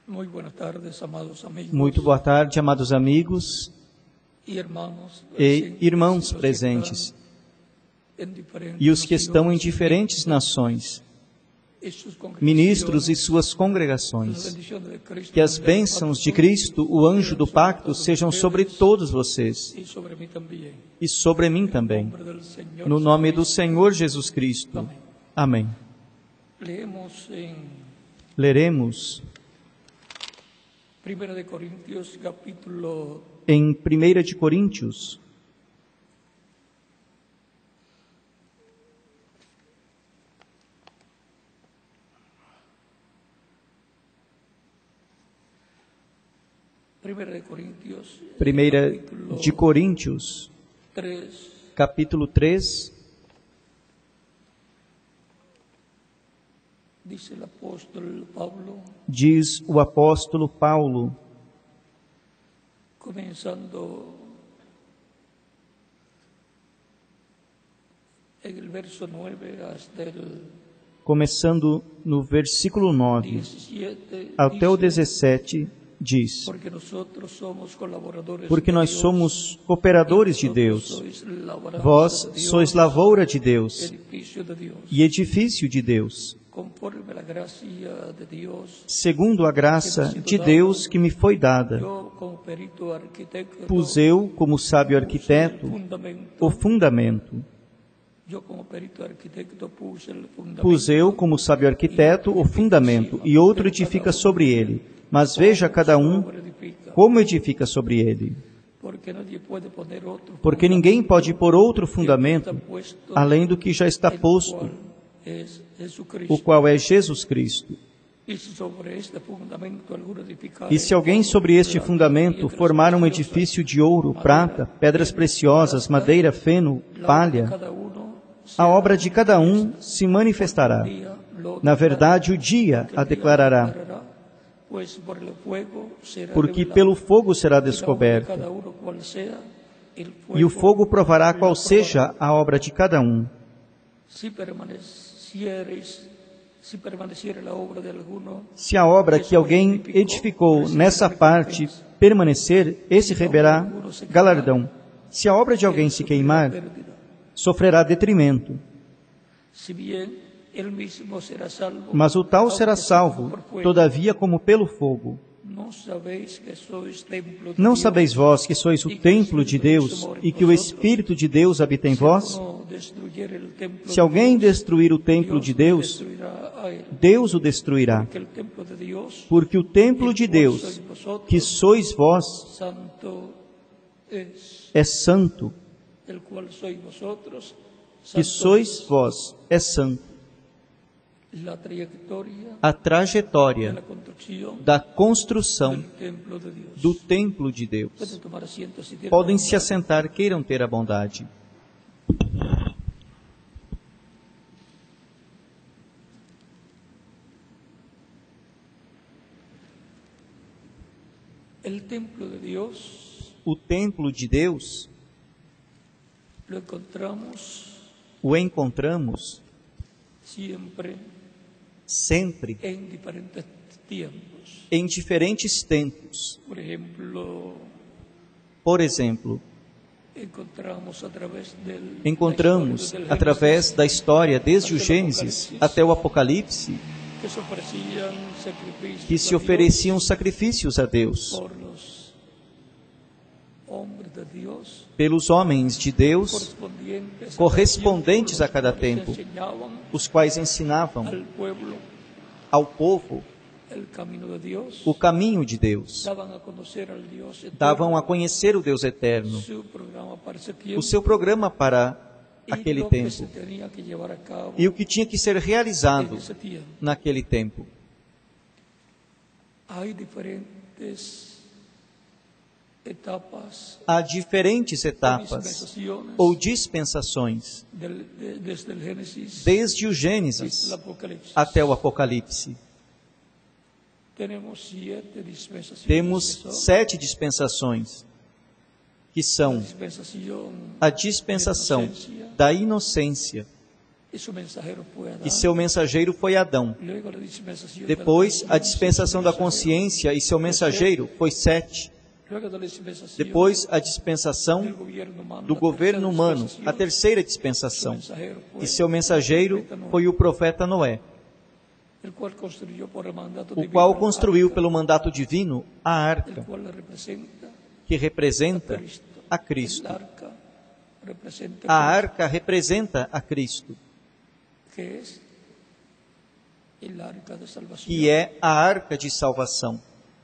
Muito boa tarde, amados amigos e irmãos presentes, e os que estão em diferentes nações, ministros e suas congregações. Que as bênçãos de Cristo, o anjo do pacto, sejam sobre todos vocês e sobre mim também. No nome do Senhor Jesus Cristo. Amém. Leremos em 1 de Coríntios, capítulo 3, diz o apóstolo Paulo, começando no versículo 9 até o 17, diz: porque nós somos cooperadores de Deus, vós sois lavoura de Deus e edifício de Deus, segundo a graça de Deus que me foi dada. Pus eu, como sábio arquiteto, o fundamento. Pus eu, como sábio arquiteto, o fundamento, e outro edifica sobre ele. Mas veja cada um como edifica sobre ele. Porque ninguém pode pôr outro fundamento além do que já está posto, o qual é Jesus Cristo. E se alguém sobre este fundamento formar um edifício de ouro, prata, pedras preciosas, madeira, feno, palha, a obra de cada um se manifestará. Na verdade, o dia a declarará, porque pelo fogo será descoberta, e o fogo provará qual seja a obra de cada um. Se a obra que alguém edificou nessa parte permanecer, esse receberá galardão. Se a obra de alguém se queimar, sofrerá detrimento. Mas o tal será salvo, todavia, como pelo fogo. Não sabeis vós que sois o templo de Deus e que o Espírito de Deus habita em vós? Se alguém destruir o templo de Deus, Deus o destruirá. Porque o templo de Deus, que sois vós, é santo. Que sois vós, é santo. A trajetória da construção do templo de Deus. Podem se assentar, queiram ter a bondade. O templo de Deus o encontramos sempre em diferentes tempos. Por exemplo, encontramos através da história, desde o Gênesis até o Apocalipse, que se ofereciam sacrifícios a Deus pelos homens de Deus, correspondentes a cada tempo, os quais ensinavam ao povo o caminho de Deus, davam a conhecer o Deus eterno, o seu programa para aquele tempo e o que tinha que ser realizado naquele tempo. Há diferentes etapas ou dispensações, desde o Gênesis até o Apocalipse. Temos 7 dispensações, que são a dispensação da inocência, e seu mensageiro foi Adão. Depois, a dispensação da consciência e seu mensageiro foi Sete. Depois, a dispensação do governo humano, a terceira dispensação, e seu mensageiro foi o profeta Noé, o qual construiu pelo mandato divino a arca, que representa a Cristo. A arca representa a Cristo, que é a arca de salvação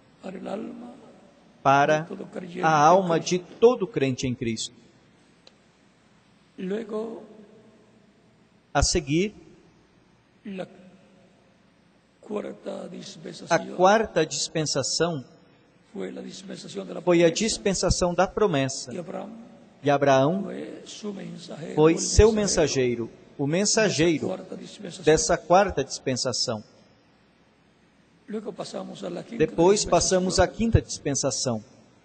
para a alma de todo crente em Cristo. A seguir, a quarta dispensação foi a dispensação da promessa. E Abraão foi seu mensageiro, o mensageiro dessa quarta dispensação. Depois passamos à quinta dispensação.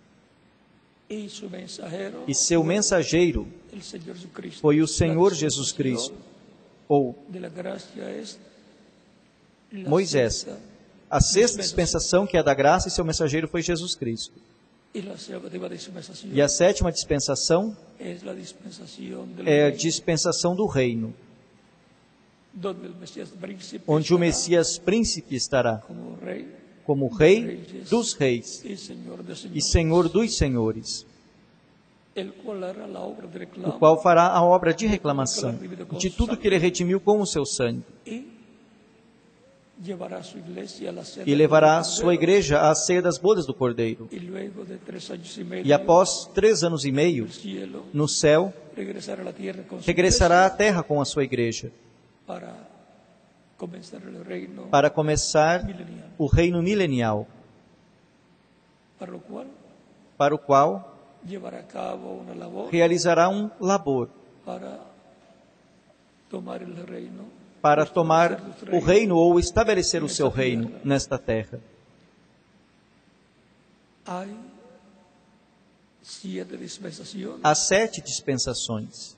E seu mensageiro foi o Senhor Jesus Cristo, ou Moisés. A sexta dispensação, que é a da graça, e seu mensageiro foi Jesus Cristo. E a sétima dispensação é a dispensação do reino, onde o Messias príncipe estará como rei dos reis e senhor dos senhores, o qual fará a obra de reclamação de tudo que ele redimiu com o seu sangue, e levará a sua igreja à ceia das bodas do Cordeiro. E após 3 anos e meio, no céu, regressará à terra com a sua igreja, para começar o reino milenial, para o qual realizará um labor para tomar o reino ou estabelecer o seu reino nesta terra. Há 7 dispensações.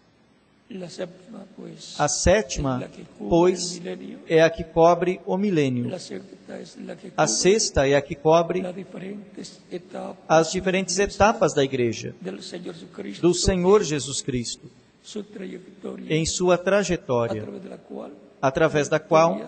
A sétima, pois, é a que cobre o milênio. A sexta é a que cobre as diferentes etapas da igreja, do Senhor Jesus Cristo, em sua trajetória, através da qual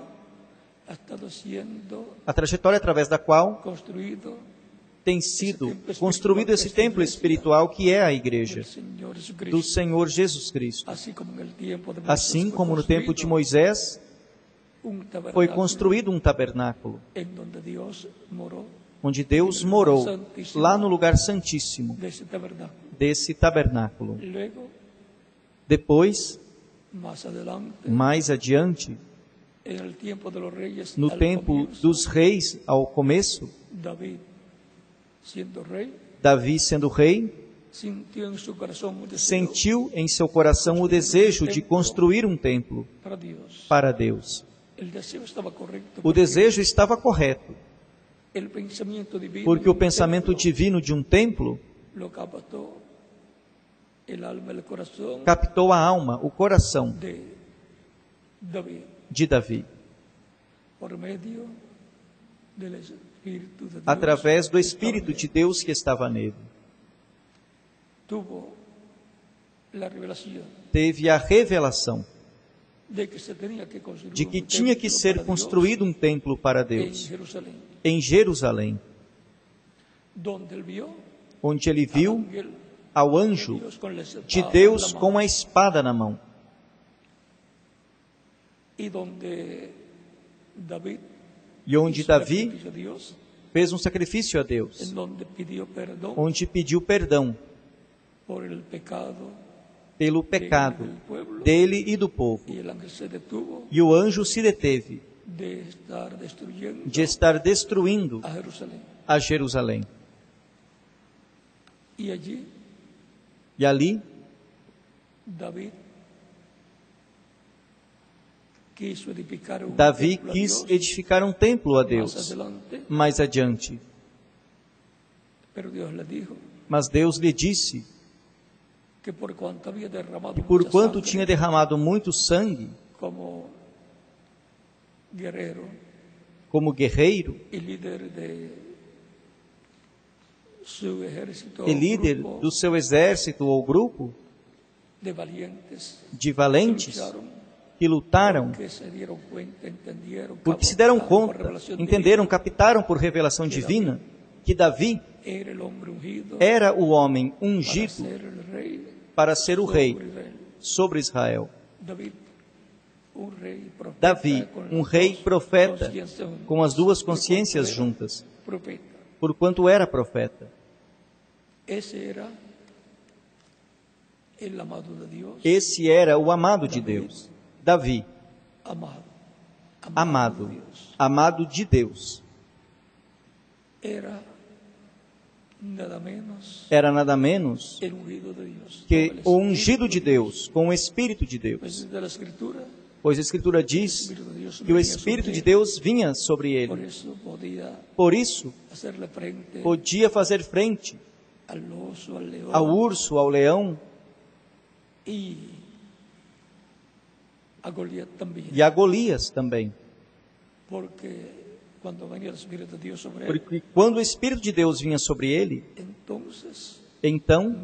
tem sido construído esse templo espiritual que é a igreja do Senhor Jesus Cristo. Assim como no tempo de Moisés foi construído um tabernáculo, onde Deus morou, lá no lugar santíssimo desse tabernáculo. Depois, mais adiante, no tempo dos reis, ao começo, Davi, sendo rei, sentiu em seu coração o desejo de construir um templo para Deus. O desejo estava correto, porque o pensamento divino de um templo captou a alma, o coração de Davi, através do Espírito de Deus que estava nele. Teve a revelação de que tinha que ser construído um templo para Deus em Jerusalém, onde ele viu ao anjo de Deus com a espada na mão. E onde Davi fez um sacrifício a Deus, onde pediu perdão pelo pecado dele e do povo. E o anjo se deteve de estar destruindo a Jerusalém. E ali, Davi quis edificar um templo a Deus mais adiante. Mas Deus lhe disse que, por quanto tinha derramado muito sangue como guerreiro e líder do seu exército ou grupo de valentes que lutaram, porque se deram conta, entenderam, captaram por revelação divina que Davi era o homem ungido para ser o rei sobre Israel. Davi, um rei profeta, com as duas consciências juntas, porquanto era profeta. Esse era o amado de Deus. Davi, amado de Deus. Era nada menos que o ungido de Deus, com o Espírito de Deus. Pois a Escritura diz que o Espírito de Deus vinha sobre ele. Por isso, podia fazer frente ao urso, ao leão e a Golias também. Porque quando o Espírito de Deus vinha sobre ele, então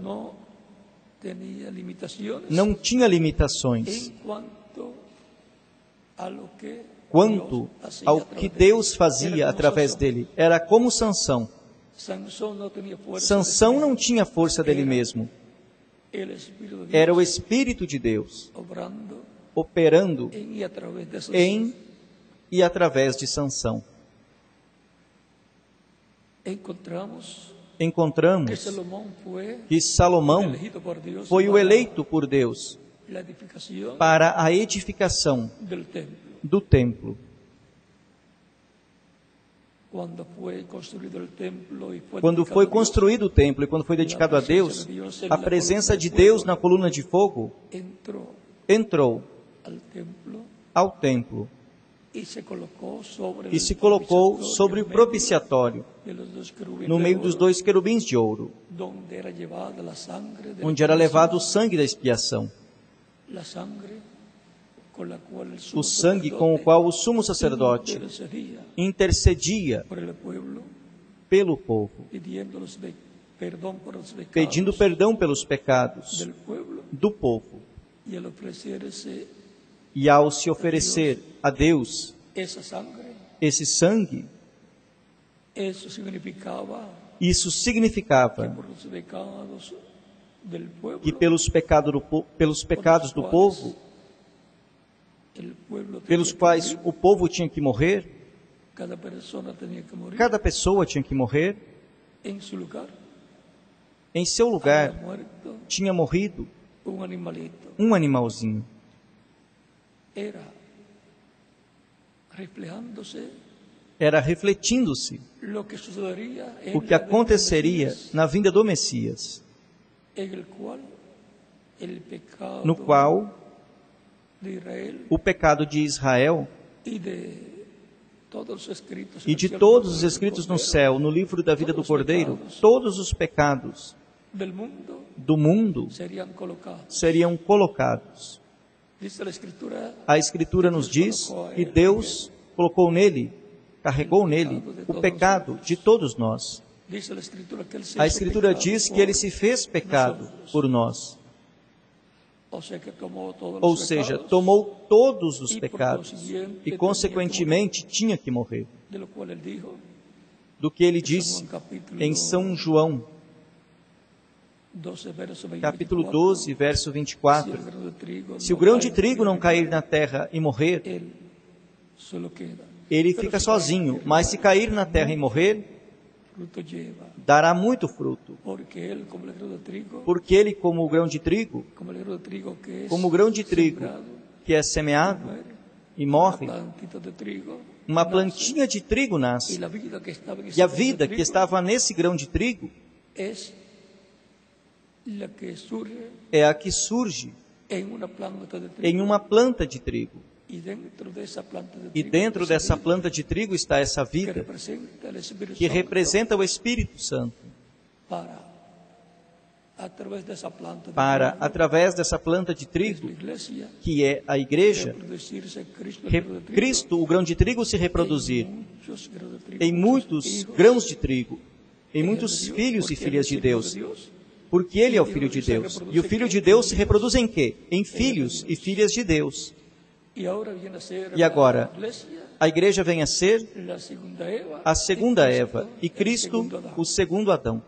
não tinha limitações quanto ao que Deus fazia através dele. Era como Sansão. Sansão não tinha força dele mesmo. Era o Espírito de Deus operando em e através de Sansão. Encontramos que Salomão foi o eleito por Deus para a edificação do templo. Quando foi construído o templo e quando foi dedicado a Deus, a presença de Deus na coluna de fogo entrou ao templo e se colocou sobre o propiciatório, no meio dos dois querubins de ouro, onde era levado o sangue da expiação, o sangue com o qual o sumo sacerdote intercedia pelo povo, pedindo perdão pelos pecados do povo. E ao se oferecer a Deus esse sangue, isso significava que pelos pecados do povo, pelos quais o povo tinha que morrer, cada pessoa tinha que morrer, em seu lugar tinha morrido um animalzinho. Era refletindo-se o que aconteceria na vinda do Messias, no qual o pecado de Israel e de todos os escritos no céu, no livro da vida do Cordeiro, todos os pecados do mundo seriam colocados. A Escritura nos diz que Deus colocou nele, carregou nele, o pecado de todos nós. A Escritura diz que ele se fez pecado por nós. Ou seja, tomou todos os pecados e, consequentemente, tinha que morrer. Do que ele disse em São João, capítulo 12, verso 24. Se o grão de trigo não cair na terra e morrer, ele fica sozinho, mas se cair na terra e morrer, dará muito fruto. Porque ele, como o grão de trigo, que é semeado e morre, uma plantinha de trigo nasce. E a vida que estava nesse grão de trigo é a que surge em uma planta de trigo. E dentro dessa planta de trigo está essa vida que representa o Espírito Santo para, através dessa planta de trigo, que é a igreja, Cristo, o grão de trigo, se reproduzir em muitos grãos de trigo, em muitos filhos e filhas de Deus, porque Ele é o Filho de Deus. E o Filho de Deus se reproduz em quê? Em filhos e filhas de Deus. E agora, a igreja vem a ser a segunda Eva e Cristo o segundo Adão.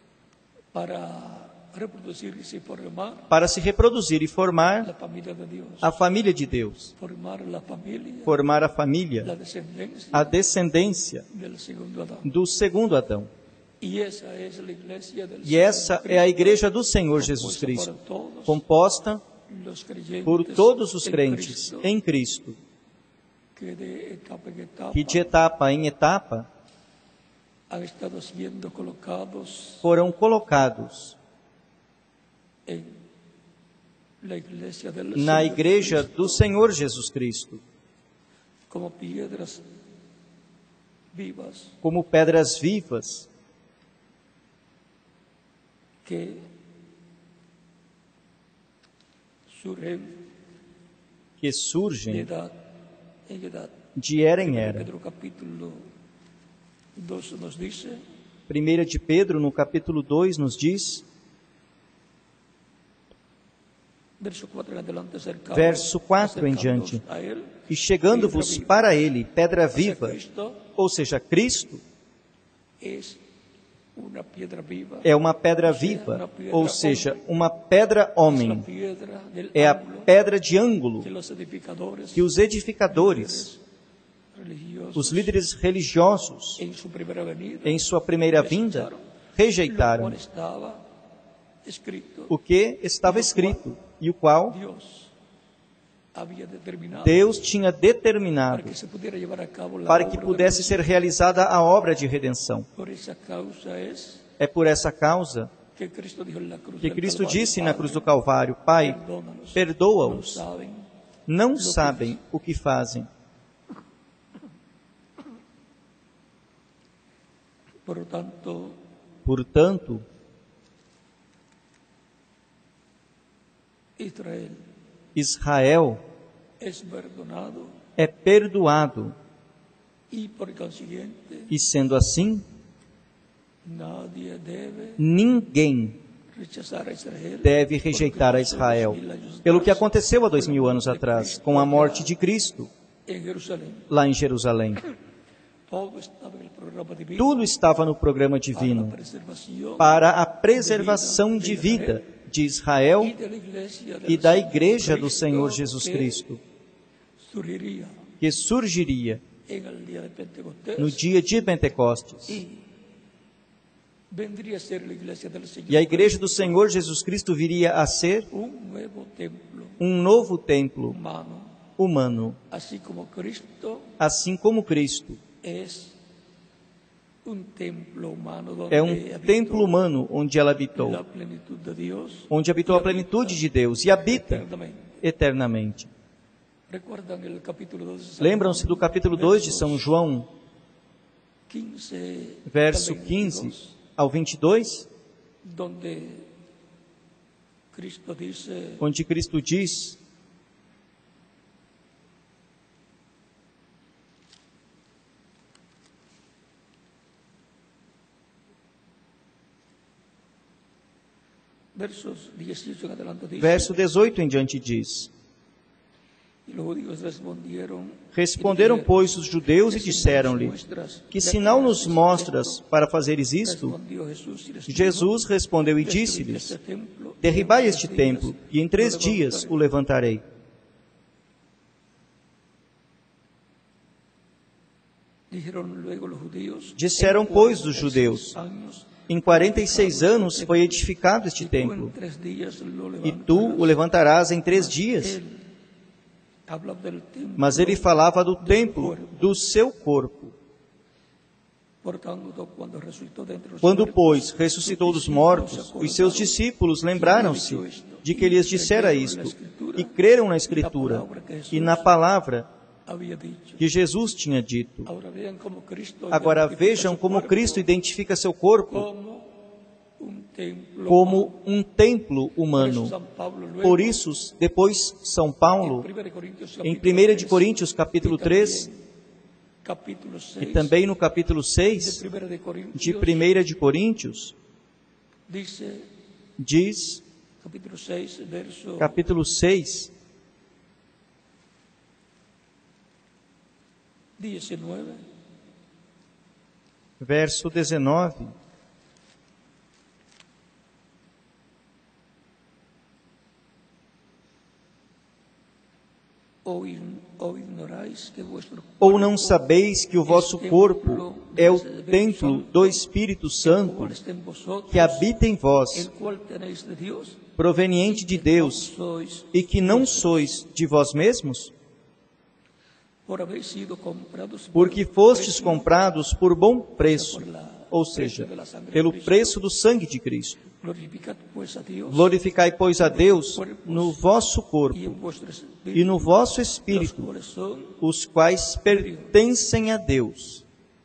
Para se reproduzir e formar a família de Deus, formar a família, a descendência do segundo Adão. E essa é a igreja do Senhor Jesus Cristo, composta por todos os crentes em Cristo, que de etapa em etapa foram colocados na igreja do Senhor Jesus Cristo, como pedras vivas que surgem de era em era. 1 de Pedro, no capítulo 2, nos diz, verso 4 em diante, e chegando-vos para Ele, pedra viva, ou seja, Cristo, é uma pedra viva, ou seja, uma pedra homem, é a pedra de ângulo que os edificadores, os líderes religiosos, em sua primeira vinda, rejeitaram o que estava escrito e o qual Deus tinha determinado para que pudesse ser realizada a obra de redenção. É por essa causa que Cristo disse na cruz do Calvário: Pai, perdoa-os, não sabem o que fazem. Portanto, Israel é perdoado e, sendo assim, ninguém deve rejeitar a Israel, pelo que aconteceu há 2000 anos atrás, com a morte de Cristo, lá em Jerusalém. Tudo estava no programa divino para a preservação de vida de Israel e da igreja do Senhor Jesus Cristo, que surgiria no dia de Pentecostes. E a igreja do Senhor Jesus Cristo viria a ser um novo templo humano, assim como Cristo é um templo humano onde ela habitou, onde habitou a plenitude de Deus e habita eternamente. Lembram-se do capítulo 2 de São João, verso 15 ao 22, onde Cristo diz: verso 18 em diante diz: Responderam, pois, os judeus e disseram-lhe: Que sinal nos mostras para fazeres isto? Jesus respondeu e disse-lhes: Derribai este templo, e em 3 dias o levantarei. Disseram, pois, os judeus: Em 46 anos foi edificado este templo, e tu o levantarás em 3 dias. Mas ele falava do templo, do seu corpo. Quando, pois, ressuscitou dos mortos, os seus discípulos lembraram-se de que lhes dissera isto, e creram na Escritura e na palavra que Jesus tinha dito. Agora vejam como Cristo identifica seu corpo como um templo humano. Por isso, depois São Paulo, em 1 de Coríntios capítulo 3, e também no capítulo 6 de 1 de Coríntios, diz, capítulo 6, verso 19, ou não sabeis que o vosso corpo é o templo do Espírito Santo que habita em vós, proveniente de Deus, e que não sois de vós mesmos? Porque fostes comprados por bom preço, ou seja, pelo preço do sangue de Cristo. Glorificai, pois, a Deus no vosso corpo e no vosso espírito, os quais pertencem a Deus.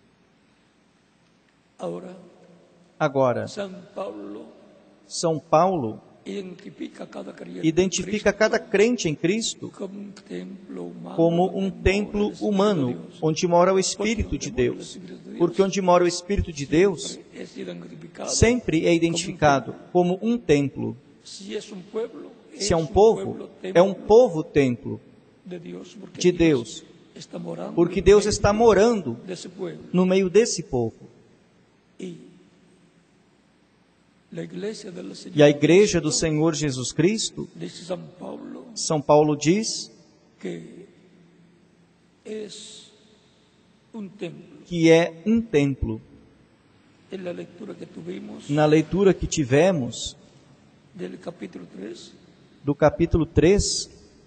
Agora, São Paulo identifica cada crente em Cristo como um templo humano, onde mora o Espírito de Deus. Porque onde mora o Espírito de Deus, sempre é identificado como um templo. Se é um povo templo de Deus. Porque Deus está morando no meio desse povo. E a Igreja do Senhor Jesus Cristo, São Paulo diz que é um templo. Na leitura que tivemos do capítulo 3,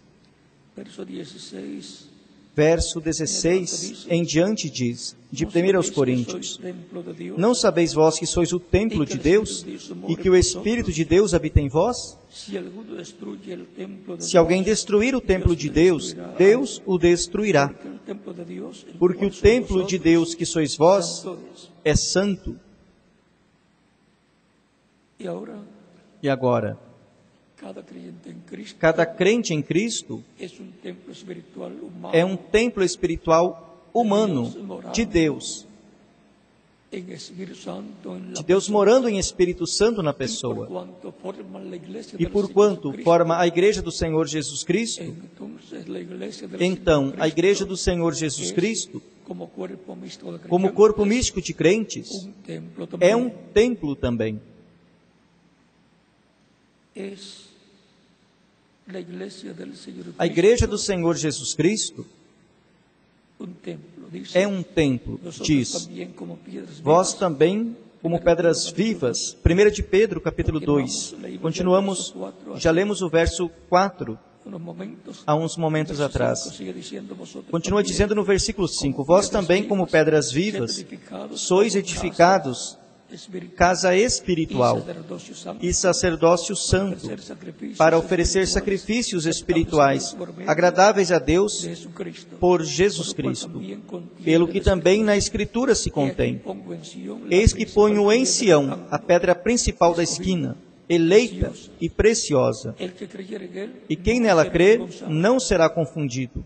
verso 16 em diante diz, de 1 aos Coríntios: não sabeis vós que sois o templo de Deus e que o Espírito de Deus habita em vós? Se alguém destruir o templo de Deus, Deus o destruirá. Porque o templo de Deus que sois vós é santo. E agora, cada crente em Cristo é um templo espiritual humano de Deus. De Deus morando em Espírito Santo na pessoa. E porquanto forma a Igreja do Senhor Jesus Cristo, então a Igreja do Senhor Jesus Cristo, como corpo místico de crentes, é um templo também. A Igreja do Senhor Jesus Cristo é um templo, diz, vós também como pedras vivas. 1 de Pedro, capítulo 2. Continuamos, já lemos o verso 4, há uns momentos atrás. Continua dizendo no versículo 5, vós também como pedras vivas, sois edificados casa espiritual e sacerdócio santo, para oferecer sacrifícios espirituais agradáveis a Deus por Jesus Cristo, pelo que também na Escritura se contém: eis que ponho em Sião a pedra principal da esquina, eleita e preciosa, e quem nela crê não será confundido.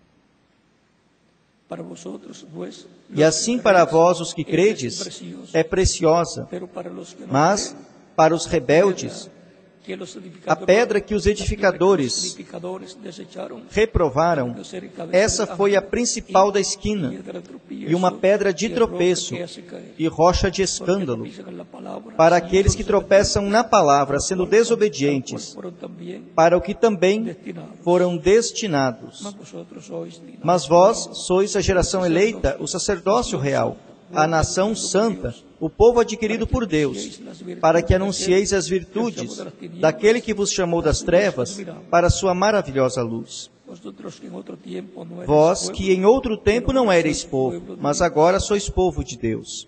E assim para vós os que credes é preciosa, mas para os rebeldes, a pedra que os edificadores reprovaram, essa foi a principal da esquina, e uma pedra de tropeço e rocha de escândalo, para aqueles que tropeçam na palavra, sendo desobedientes, para o que também foram destinados. Mas vós sois a geração eleita, o sacerdócio real, a nação santa, o povo adquirido por Deus, para que anuncieis as virtudes daquele que vos chamou das trevas para a sua maravilhosa luz. Vós que em outro tempo não erais povo, mas agora sois povo de Deus.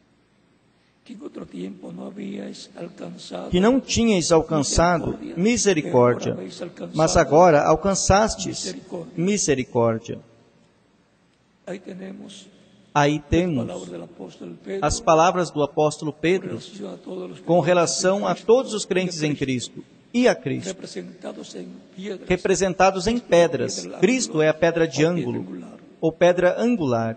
Que não tinhais alcançado misericórdia, mas agora alcançastes misericórdia. Aí temos as palavras do apóstolo Pedro com relação a todos os crentes em Cristo e a Cristo, representados em pedras. Cristo é a pedra de ângulo, ou pedra angular.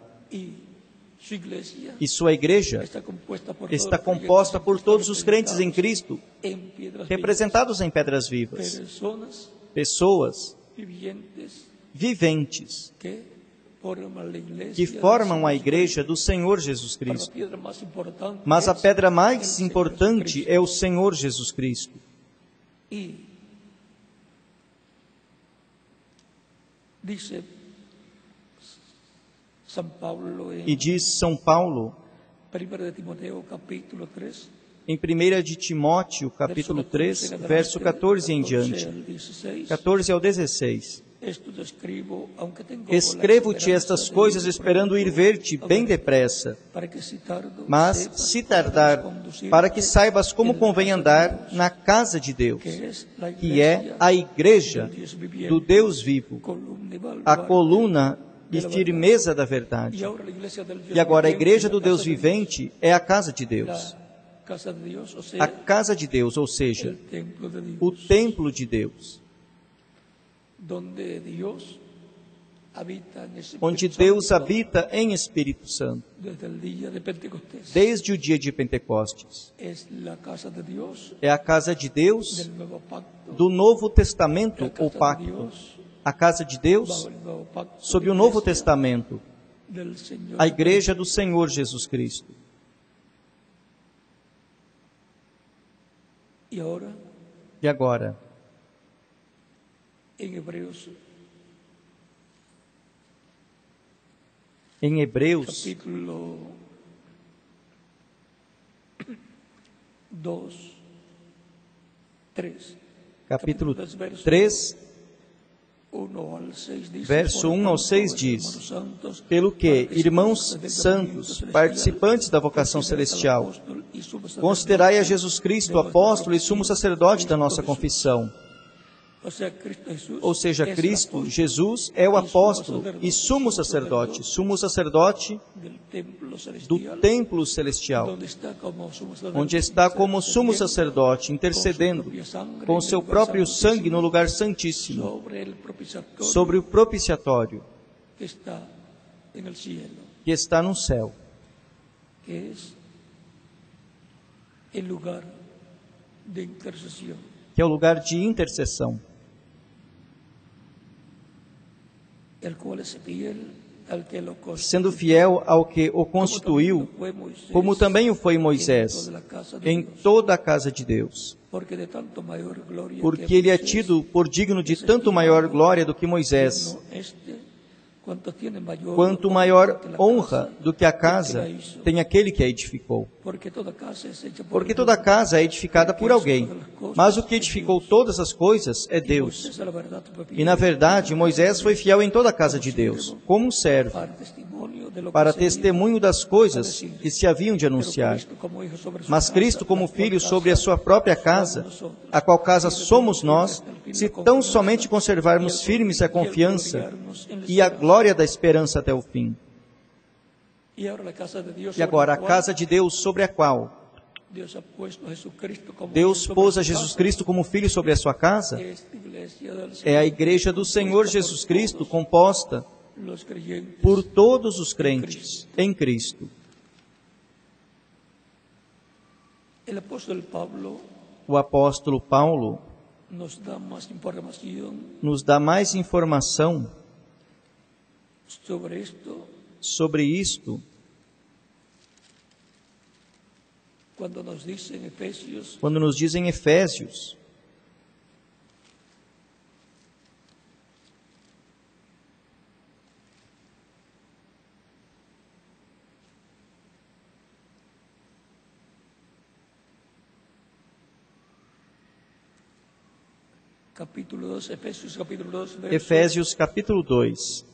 E sua igreja está composta por todos os crentes em Cristo, representados em pedras vivas. Pessoas viventes que formam a igreja do Senhor Jesus Cristo. Mas a pedra mais importante é o Senhor Jesus Cristo. E diz São Paulo, em 1 de Timóteo, capítulo 3, verso 14 em diante, 14 ao 16. Escrevo-te estas coisas esperando ir ver-te bem depressa, mas, se tardar, para que saibas como convém andar na casa de Deus, que é a igreja do Deus vivo, a coluna e firmeza da verdade. E agora a igreja do Deus vivente é a casa de Deus. A casa de Deus, ou seja, o templo de Deus. Onde Deus habita em Espírito Santo. Desde o dia de Pentecostes. É a casa de Deus do Novo Testamento ou Pacto. A casa de Deus sob o Novo Testamento. A igreja do Senhor Jesus Cristo. E agora? Em Hebreus, capítulo 3, verso 1 ao 6 diz: pelo que, irmãos santos, participantes da vocação celestial, considerai a Jesus Cristo, apóstolo e sumo sacerdote da nossa confissão. Ou seja, Cristo, Jesus, é o apóstolo e sumo sacerdote do templo celestial, onde está como sumo sacerdote, intercedendo com seu próprio sangue no lugar santíssimo, sobre o propiciatório que está no céu, que é o lugar de intercessão. Sendo fiel ao que o constituiu, como também o foi Moisés, em toda a casa de Deus. Porque ele é tido por digno de tanto maior glória do que Moisés, quanto maior honra do que a casa tem aquele que a edificou. Porque toda casa é edificada por alguém, mas o que edificou todas as coisas é Deus. E na verdade, Moisés foi fiel em toda a casa de Deus, como um servo, para testemunho das coisas que se haviam de anunciar. Mas Cristo como Filho sobre a sua própria casa, a qual casa somos nós, se tão somente conservarmos firmes a confiança e a glória da esperança até o fim. E agora, a casa de Deus sobre a qual Deus pôs a Jesus Cristo como Filho sobre a sua casa, é a igreja do Senhor Jesus Cristo, composta por todos os crentes em Cristo. O apóstolo Paulo nos dá mais informação sobre isto quando nos diz em Efésios, Efésios capítulo 2.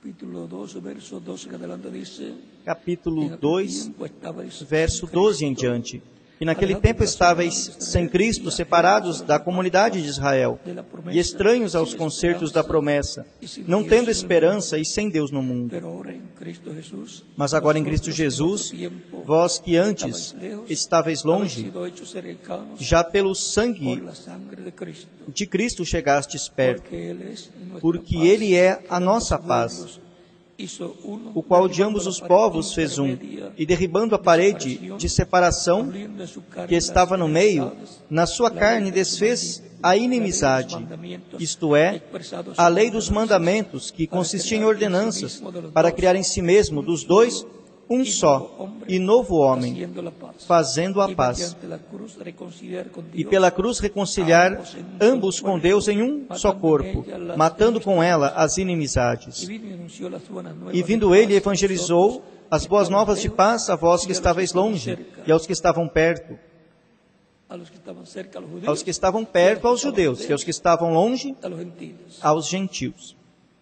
Capítulo 2, verso 12 em diante. E naquele tempo estáveis sem Cristo, separados da comunidade de Israel, e estranhos aos concertos da promessa, não tendo esperança e sem Deus no mundo. Mas agora em Cristo Jesus, vós que antes estáveis longe, já pelo sangue de Cristo chegastes perto, porque Ele é a nossa paz, o qual de ambos os povos fez um, e derribando a parede de separação que estava no meio, na sua carne desfez a inimizade, isto é, a lei dos mandamentos, que consistia em ordenanças, para criar em si mesmo dos dois um só e novo homem, fazendo a paz, e pela cruz reconciliar ambos com Deus em um só corpo, matando com ela as inimizades. E vindo ele, evangelizou as boas novas de paz a vós que estáveis longe e aos que estavam perto. Aos que estavam perto, aos judeus, e aos que estavam longe, aos gentios.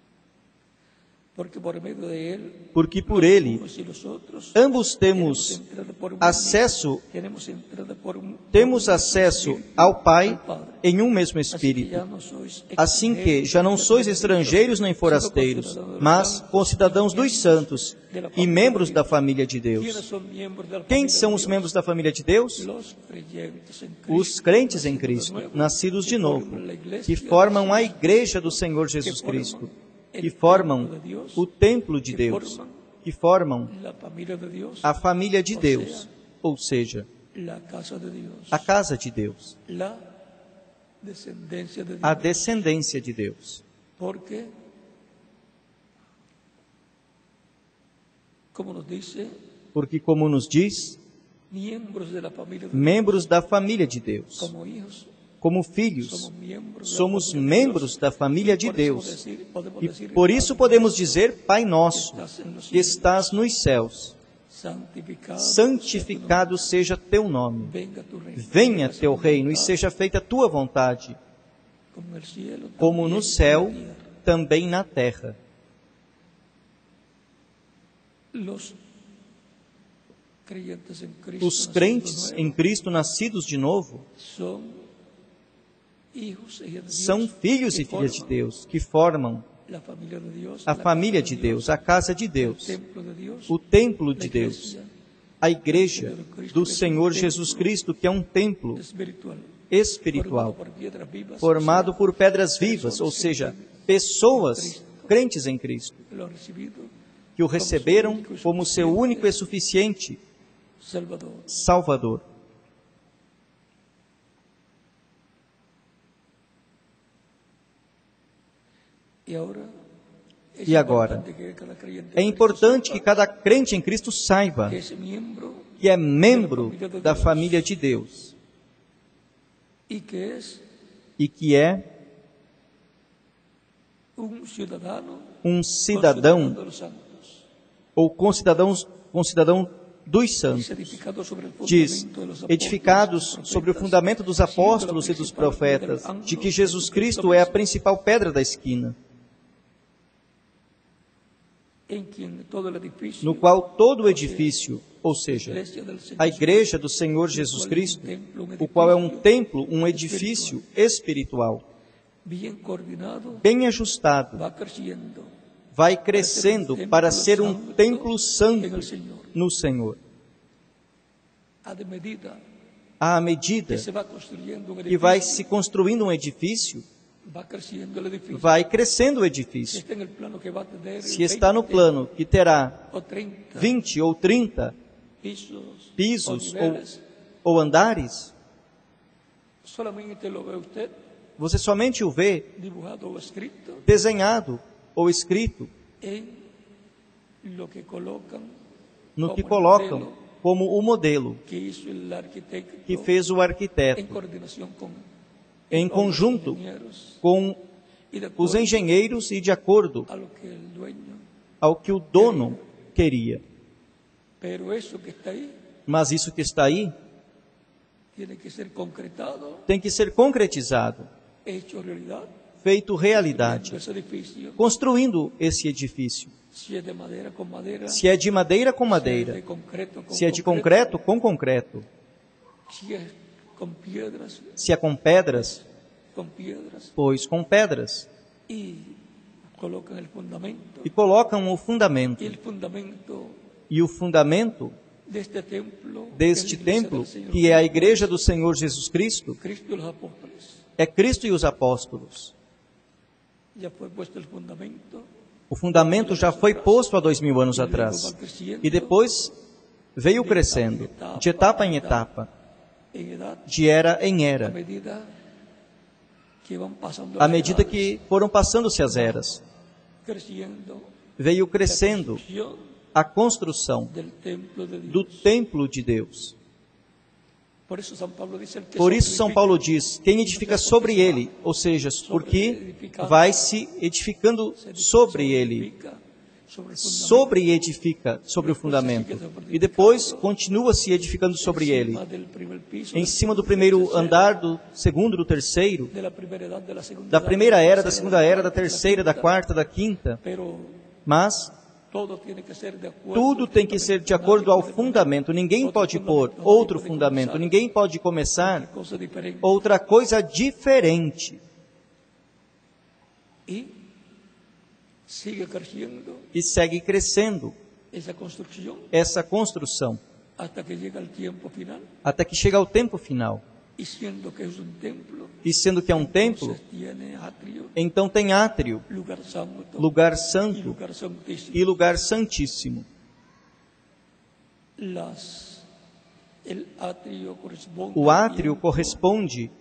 Porque por ele, ambos temos acesso ao Pai em um mesmo Espírito. Assim que já não sois estrangeiros nem forasteiros, mas concidadãos dos santos e membros da família de Deus. Quem são os membros da família de Deus? Os crentes em Cristo, nascidos de novo, que formam a igreja do Senhor Jesus Cristo, que formam o templo de Deus, que formam a família de Deus, ou seja, a casa de Deus, a descendência de Deus. Porque, como nos diz, membros da família de Deus, como filhos, somos membros da família de Deus. E por isso podemos dizer, Pai nosso, que estás nos céus, santificado seja teu nome. Venha teu reino e seja feita a tua vontade, como no céu, também na terra. Os crentes em Cristo nascidos de novo são filhos e filhas de Deus, que formam a família de Deus, a casa de Deus, o templo de Deus, a igreja do Senhor Jesus Cristo, que é um templo espiritual, formado por pedras vivas, ou seja, pessoas crentes em Cristo, que o receberam como seu único e suficiente Salvador. E agora, é importante que cada crente em Cristo saiba que é membro da família de Deus e que é um cidadão ou concidadão dos santos. Diz, edificados sobre o fundamento dos apóstolos e dos profetas, de que Jesus Cristo é a principal pedra da esquina, no qual todo o edifício, ou seja, a igreja do Senhor Jesus Cristo, o qual é um templo, um edifício espiritual, bem ajustado, vai crescendo para ser um templo santo no Senhor. À medida que vai se construindo um edifício, vai crescendo o edifício. Se está no plano que terá 20 ou 30 pisos ou andares, você somente o vê desenhado ou escrito no que colocam como o modelo que fez o arquiteto, em conjunto com os engenheiros e de acordo ao que o dono queria. Mas isso que está aí tem que ser concretizado, feito realidade, construindo esse edifício. Se é de madeira com madeira, se é de concreto com concreto, se é com pedras, pois com pedras, e colocam o fundamento. E o fundamento deste templo, que é a igreja do Senhor Jesus Cristo, é Cristo e os apóstolos. O fundamento já foi posto há 2000 anos atrás. E depois veio crescendo, de etapa em etapa, de era em era, à medida que foram passando-se as eras. Veio crescendo a construção do templo de Deus. Por isso São Paulo diz, quem edifica sobre ele, ou seja, porque vai se edificando sobre ele, edifica sobre o fundamento, e depois continua se edificando sobre ele, em cima do primeiro andar, do segundo, do terceiro, da primeira era, da segunda era, da terceira, da quarta, da quinta, mas tudo tem que ser de acordo ao fundamento. Ninguém pode pôr outro fundamento. Ninguém pode começar outra coisa diferente. E segue crescendo essa construção até que chega ao tempo final. E sendo que é um templo, então tem átrio, lugar santo e lugar santíssimo. O átrio corresponde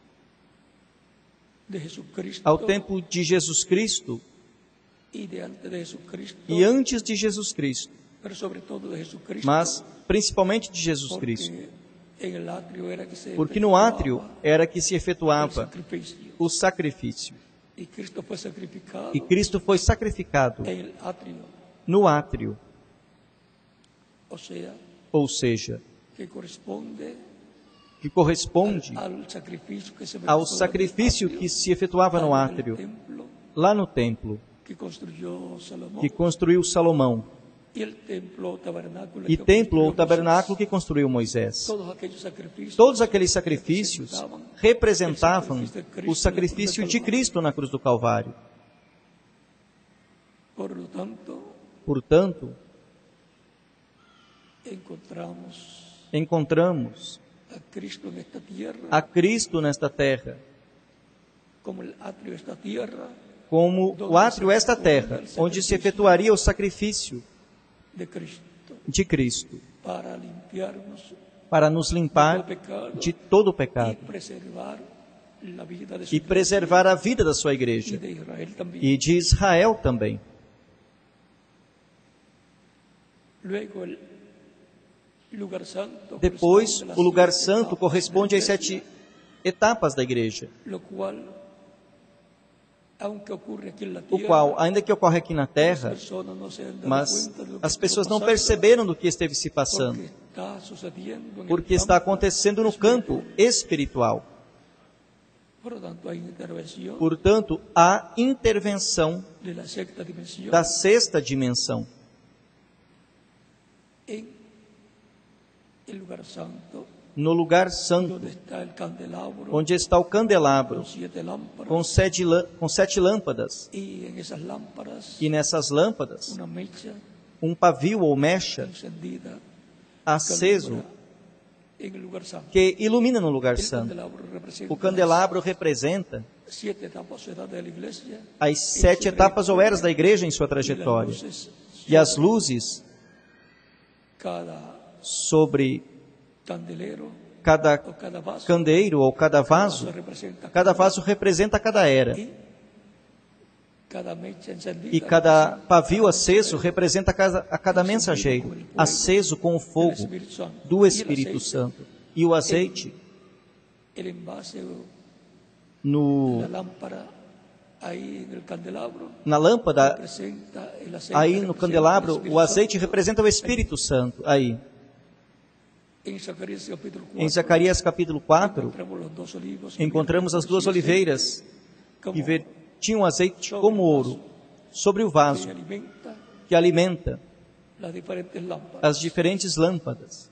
ao templo de Jesus Cristo e antes de Jesus Cristo, mas principalmente de Jesus Cristo. Porque no átrio era que se efetuava o sacrifício. E Cristo foi sacrificado no átrio. Ou seja, que corresponde ao sacrifício que se efetuava no átrio, lá no templo, que construiu Salomão. E templo ou tabernáculo que construiu Moisés. Todos aqueles sacrifícios representavam o sacrifício de Cristo na cruz do Calvário. Portanto, encontramos a Cristo nesta terra, como o átrio esta terra, onde se efetuaria o sacrifício de Cristo, para nos limpar de todo o pecado e preservar a vida da sua igreja e de Israel também. Depois, o lugar santo corresponde às 7 etapas da igreja, o qual, ainda que ocorre aqui na terra, mas as pessoas não perceberam do que esteve se passando, porque está acontecendo no campo espiritual. Portanto, há intervenção da 6ª dimensão. No lugar santo, onde está o candelabro, com 7 lâmpadas, e nessas lâmpadas, um pavio ou mecha aceso, que ilumina no lugar santo. O candelabro representa as 7 etapas ou eras da igreja em sua trajetória, e as luzes sobre cada candeeiro ou cada vaso representa cada era. E cada pavio aceso representa a cada mensageiro, aceso com o fogo do Espírito Santo. E o azeite na lâmpada, aí no candelabro, o azeite representa o Espírito Santo, aí. Em Zacarias capítulo 4, encontramos as 2 oliveiras e vertiam azeite como ouro sobre o vaso que alimenta as diferentes lâmpadas.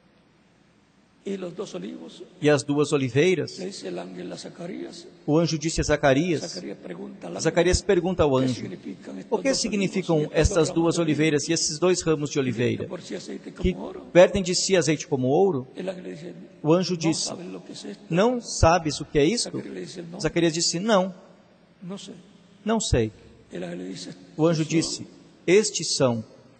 E as duas oliveiras, o anjo disse a Zacarias, Zacarias pergunta ao anjo, o que significam estas duas oliveiras e esses dois ramos de oliveira, que vertem de si azeite como ouro? O anjo disse, não sabes o que é isto? Zacarias disse, não sei. O anjo disse, estes são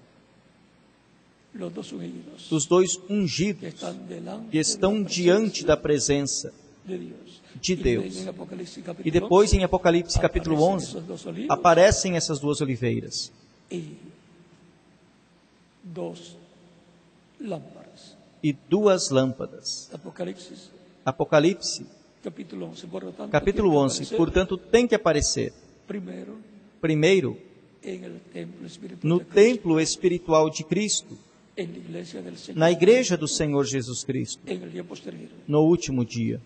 os dois ungidos que estão diante da presença de Deus. E depois em Apocalipse capítulo 11, aparecem essas duas oliveiras. E duas lâmpadas. Apocalipse capítulo 11, portanto, tem que aparecer. Primeiro, no templo espiritual de Cristo, na igreja do Senhor Jesus Cristo, no último dia.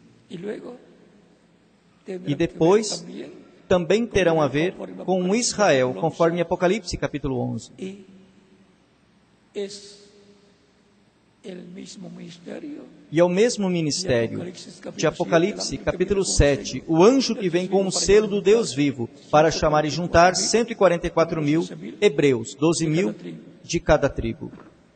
E depois também terão a ver com Israel, conforme Apocalipse capítulo 11. E é o mesmo ministério de Apocalipse capítulo 7, o anjo que vem com o selo do Deus vivo para chamar e juntar 144.000 hebreus, 12.000 de cada tribo.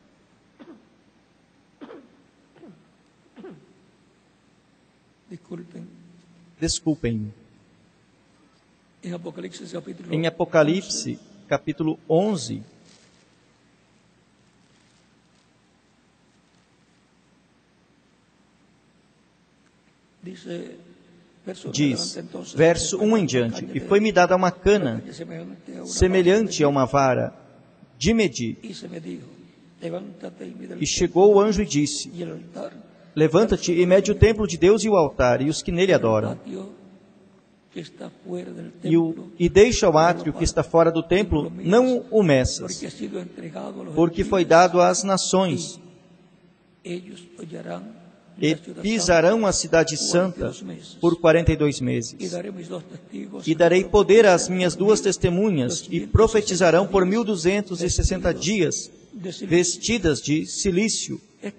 Desculpem. Em Apocalipse, capítulo 11, diz, verso 1 em diante, e foi-me dada uma cana, semelhante a uma vara, de medir. E chegou o anjo e disse, levanta-te e mede o templo de Deus e o altar, e os que nele adoram. E deixa o átrio que está fora do templo, não o meças, porque foi dado às nações, e pisarão a cidade santa por 42 meses. E darei poder às minhas duas testemunhas, e profetizarão por 1260 dias, vestidas de cilício.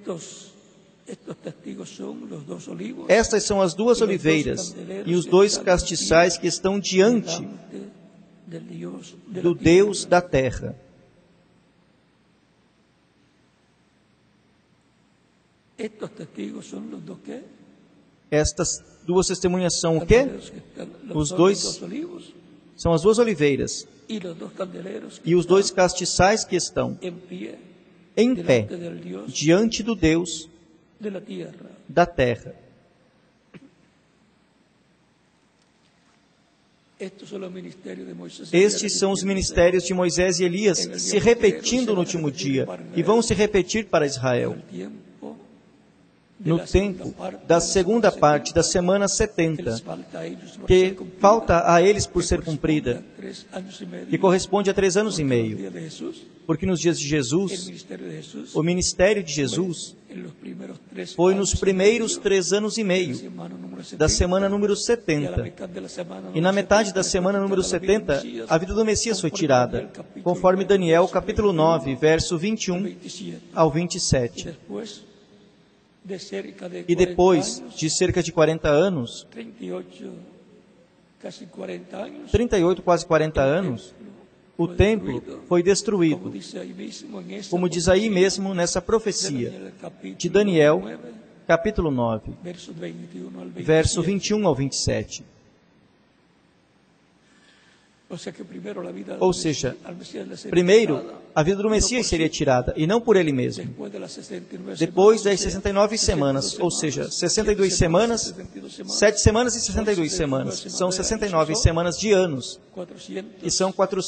Estas são as duas oliveiras e os dois castiçais que estão diante do Deus da terra. Estas duas testemunhas são o quê? Os dois são as duas oliveiras e os dois castiçais que estão em pé diante do Deus da terra. Estes são os ministérios de Moisés e Elias se repetindo no último dia e vão se repetir para Israel no tempo da segunda parte da semana 70, que falta a eles por ser cumprida, que corresponde a 3 anos e meio. Porque nos dias de Jesus, o ministério de Jesus foi nos primeiros 3 anos e meio da semana número 70. E na metade da semana número 70, a vida do Messias foi tirada, conforme Daniel capítulo 9, verso 21 ao 27. E depois de cerca de 40 anos, 38, quase 40 anos, o templo foi destruído, como diz aí mesmo nessa profecia de Daniel, capítulo 9, verso 21 ao 27. Ou seja, primeiro, a vida do Messias seria tirada, e não por ele mesmo. Depois das 69 semanas, ou seja, 62 semanas, 7 semanas e 62 semanas. São 69 semanas de anos, e são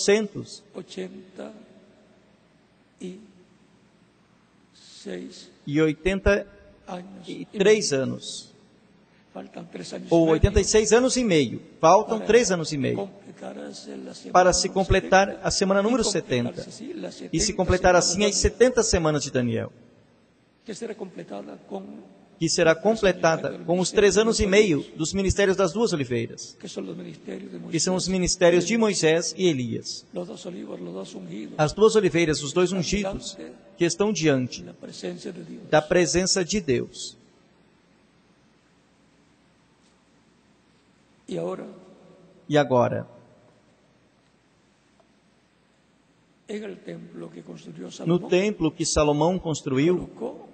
483 anos. Ou 86 anos e meio. Faltam 3 anos e meio para se completar a semana número 70. E se completar assim as 70 semanas de Daniel. que será completada com os 3 anos e meio dos ministérios das 2 oliveiras, que são os ministérios de Moisés e Elias. As 2 oliveiras, os 2 ungidos, que estão diante da presença de Deus. E agora, no templo que Salomão construiu,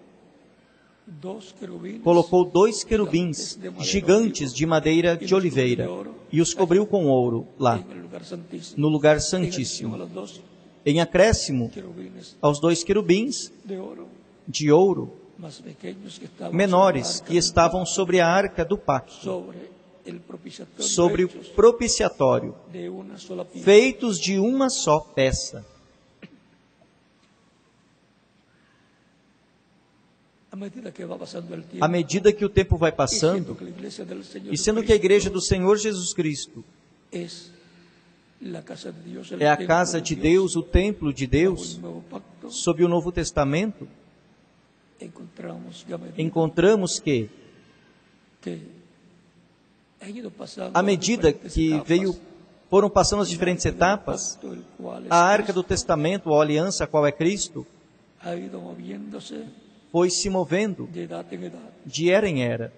colocou 2 querubins gigantes de madeira de oliveira e os cobriu com ouro lá, no lugar santíssimo. Em acréscimo aos 2 querubins de ouro, menores que estavam sobre a arca do pacto, sobre o propiciatório, feitos de uma só peça. À medida que o tempo vai passando, e sendo que a igreja do Senhor Jesus Cristo é a casa de Deus, o templo de Deus, sob o Novo Testamento, encontramos que, à medida que foram passando as diferentes etapas, a arca do testamento, a aliança, a qual é Cristo, foi se movendo de era em era.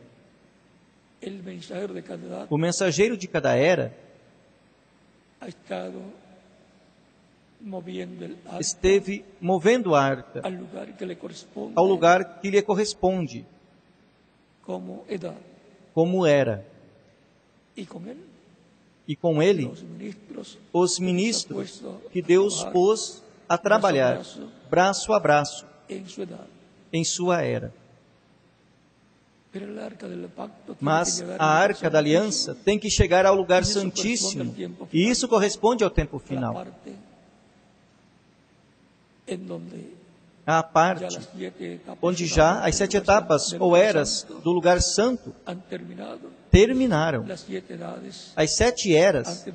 O mensageiro de cada era esteve movendo a arca ao lugar que lhe corresponde, como era. E com ele, os ministros que Deus pôs a trabalhar, braço a braço, em sua era. Mas a arca da aliança tem que chegar ao lugar santíssimo, e isso corresponde ao tempo final. A parte onde já as 7 etapas ou eras do lugar santo terminaram. As 7 eras,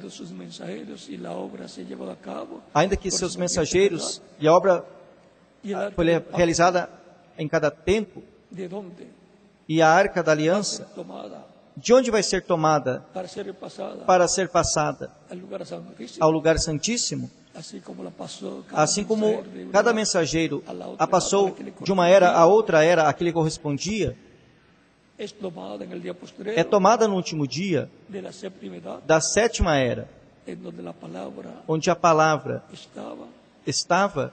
ainda que seus mensageiros e a obra foi realizada em cada tempo, e a arca da aliança, de onde vai ser tomada para ser passada ao lugar santíssimo? Assim como cada mensageiro a passou de uma era a outra era a que lhe correspondia, é tomada no último dia da 7ª era, onde a palavra estava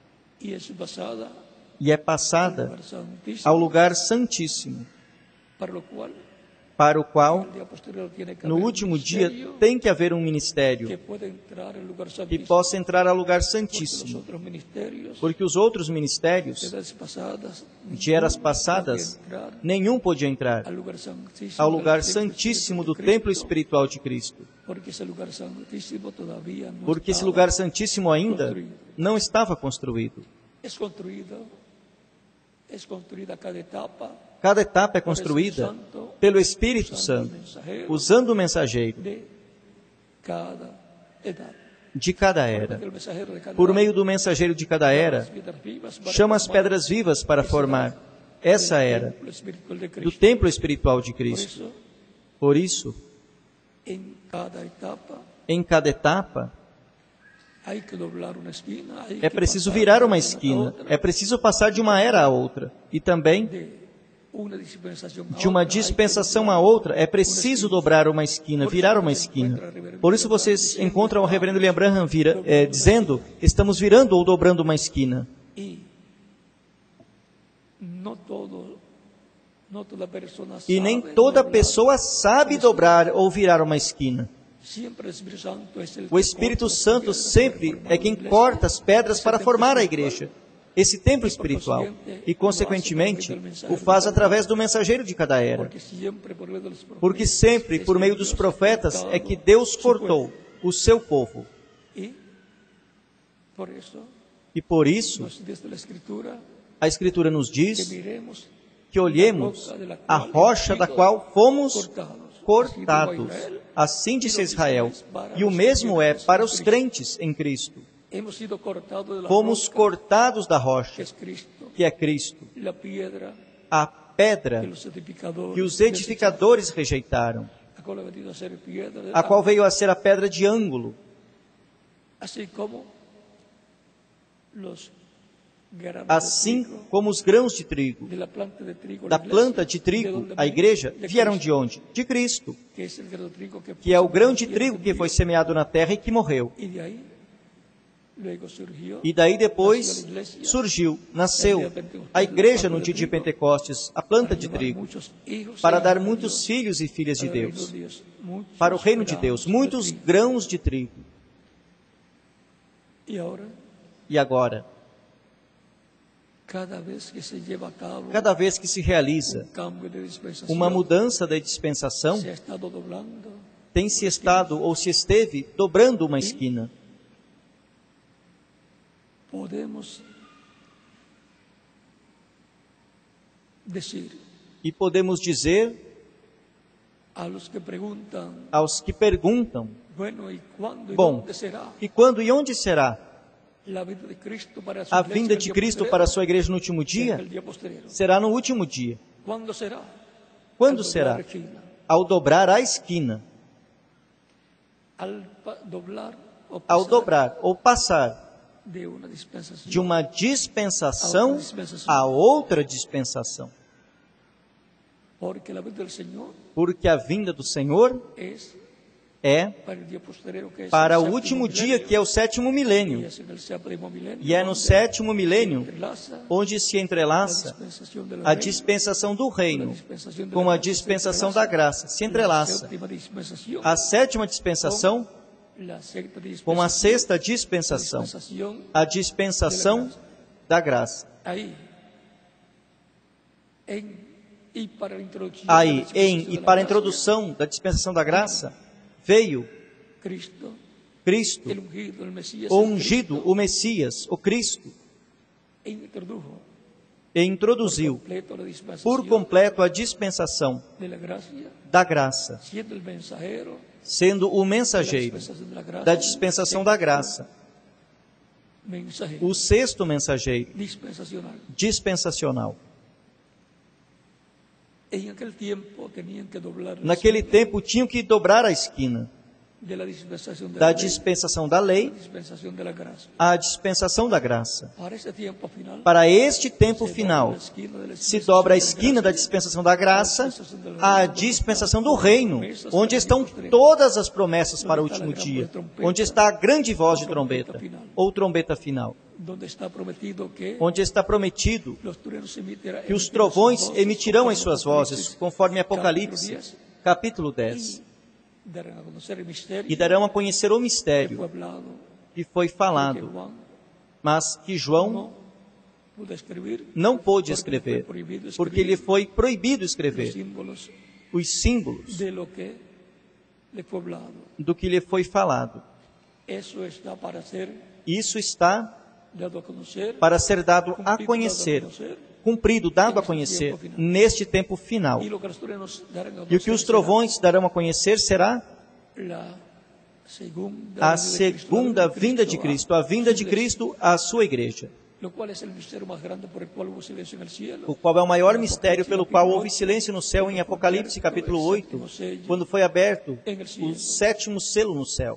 e é passada ao lugar santíssimo, para o qual, no último dia, tem que haver um ministério que possa entrar ao lugar santíssimo, porque os outros ministérios de eras passadas, nenhum podia entrar ao lugar santíssimo do templo espiritual de Cristo, porque esse lugar santíssimo ainda não estava construído. Cada etapa é construída pelo Espírito Santo, usando o mensageiro de cada era. Por meio do mensageiro de cada era, chama as pedras vivas para formar essa era do templo espiritual de Cristo. Por isso, em cada etapa, é preciso virar uma esquina, é preciso passar de uma era a outra, e também de uma dispensação a outra, é preciso dobrar uma esquina, virar uma esquina. Por isso vocês encontram o reverendo William Branham dizendo, estamos virando ou dobrando uma esquina. E nem toda pessoa sabe dobrar ou virar uma esquina. O Espírito Santo sempre é quem corta as pedras para formar a igreja, esse templo espiritual, e consequentemente o faz através do mensageiro de cada era, porque sempre por meio dos profetas é que Deus cortou o seu povo. E por isso a Escritura nos diz que olhemos a rocha da qual fomos cortados. Assim disse Israel, e o mesmo é para os crentes em Cristo. Fomos cortados da rocha, que é Cristo. A pedra que os edificadores rejeitaram, a qual veio a ser a pedra de ângulo. Assim como os grãos de trigo, da planta de trigo, a igreja, vieram de onde? De Cristo, que é o grão de trigo que foi semeado na terra e que morreu. E daí depois surgiu, nasceu a igreja no dia de Pentecostes, a planta de trigo, para dar muitos filhos e filhas de Deus, para o reino de Deus, muitos grãos de trigo. E agora? Cada vez que se realiza uma mudança de dispensação, tem se estado ou se esteve dobrando uma esquina. E podemos dizer aos que perguntam, bom, e quando e onde será a vinda de Cristo para a sua igreja no último dia? Será no último dia. Quando será? Ao dobrar a esquina. Ao dobrar ou passar de uma dispensação a outra dispensação. Porque a vinda do Senhor é para o último dia, que é o sétimo milênio. E é no sétimo milênio onde se entrelaça a dispensação do reino com a dispensação da graça. Se entrelaça a sétima dispensação com a sexta dispensação, a dispensação da graça. Aí, e para a introdução da dispensação da graça, veio Cristo, o ungido, o Messias, o Cristo, e introduziu por completo a dispensação da graça, sendo o mensageiro da dispensação da graça, o sexto mensageiro dispensacional. Naquele tempo tinham que dobrar a esquina da dispensação da lei à dispensação da graça. Para este tempo final, se dobra a esquina da dispensação da graça à dispensação do reino, onde estão todas as promessas para o último dia, onde está a grande voz de trombeta, ou trombeta final, onde está prometido que os trovões emitirão as suas vozes, conforme Apocalipse, capítulo 10. E darão a conhecer o mistério que foi falado, mas que João não pôde escrever, porque lhe foi proibido escrever os símbolos do que lhe foi falado. Isso está para ser dado a conhecer, cumprido, dado a conhecer, neste tempo final. E o que os trovões darão a conhecer será a segunda vinda de Cristo, a vinda de Cristo à sua igreja, o qual é o maior mistério pelo qual houve silêncio no céu em Apocalipse capítulo 8, quando foi aberto o sétimo selo no céu.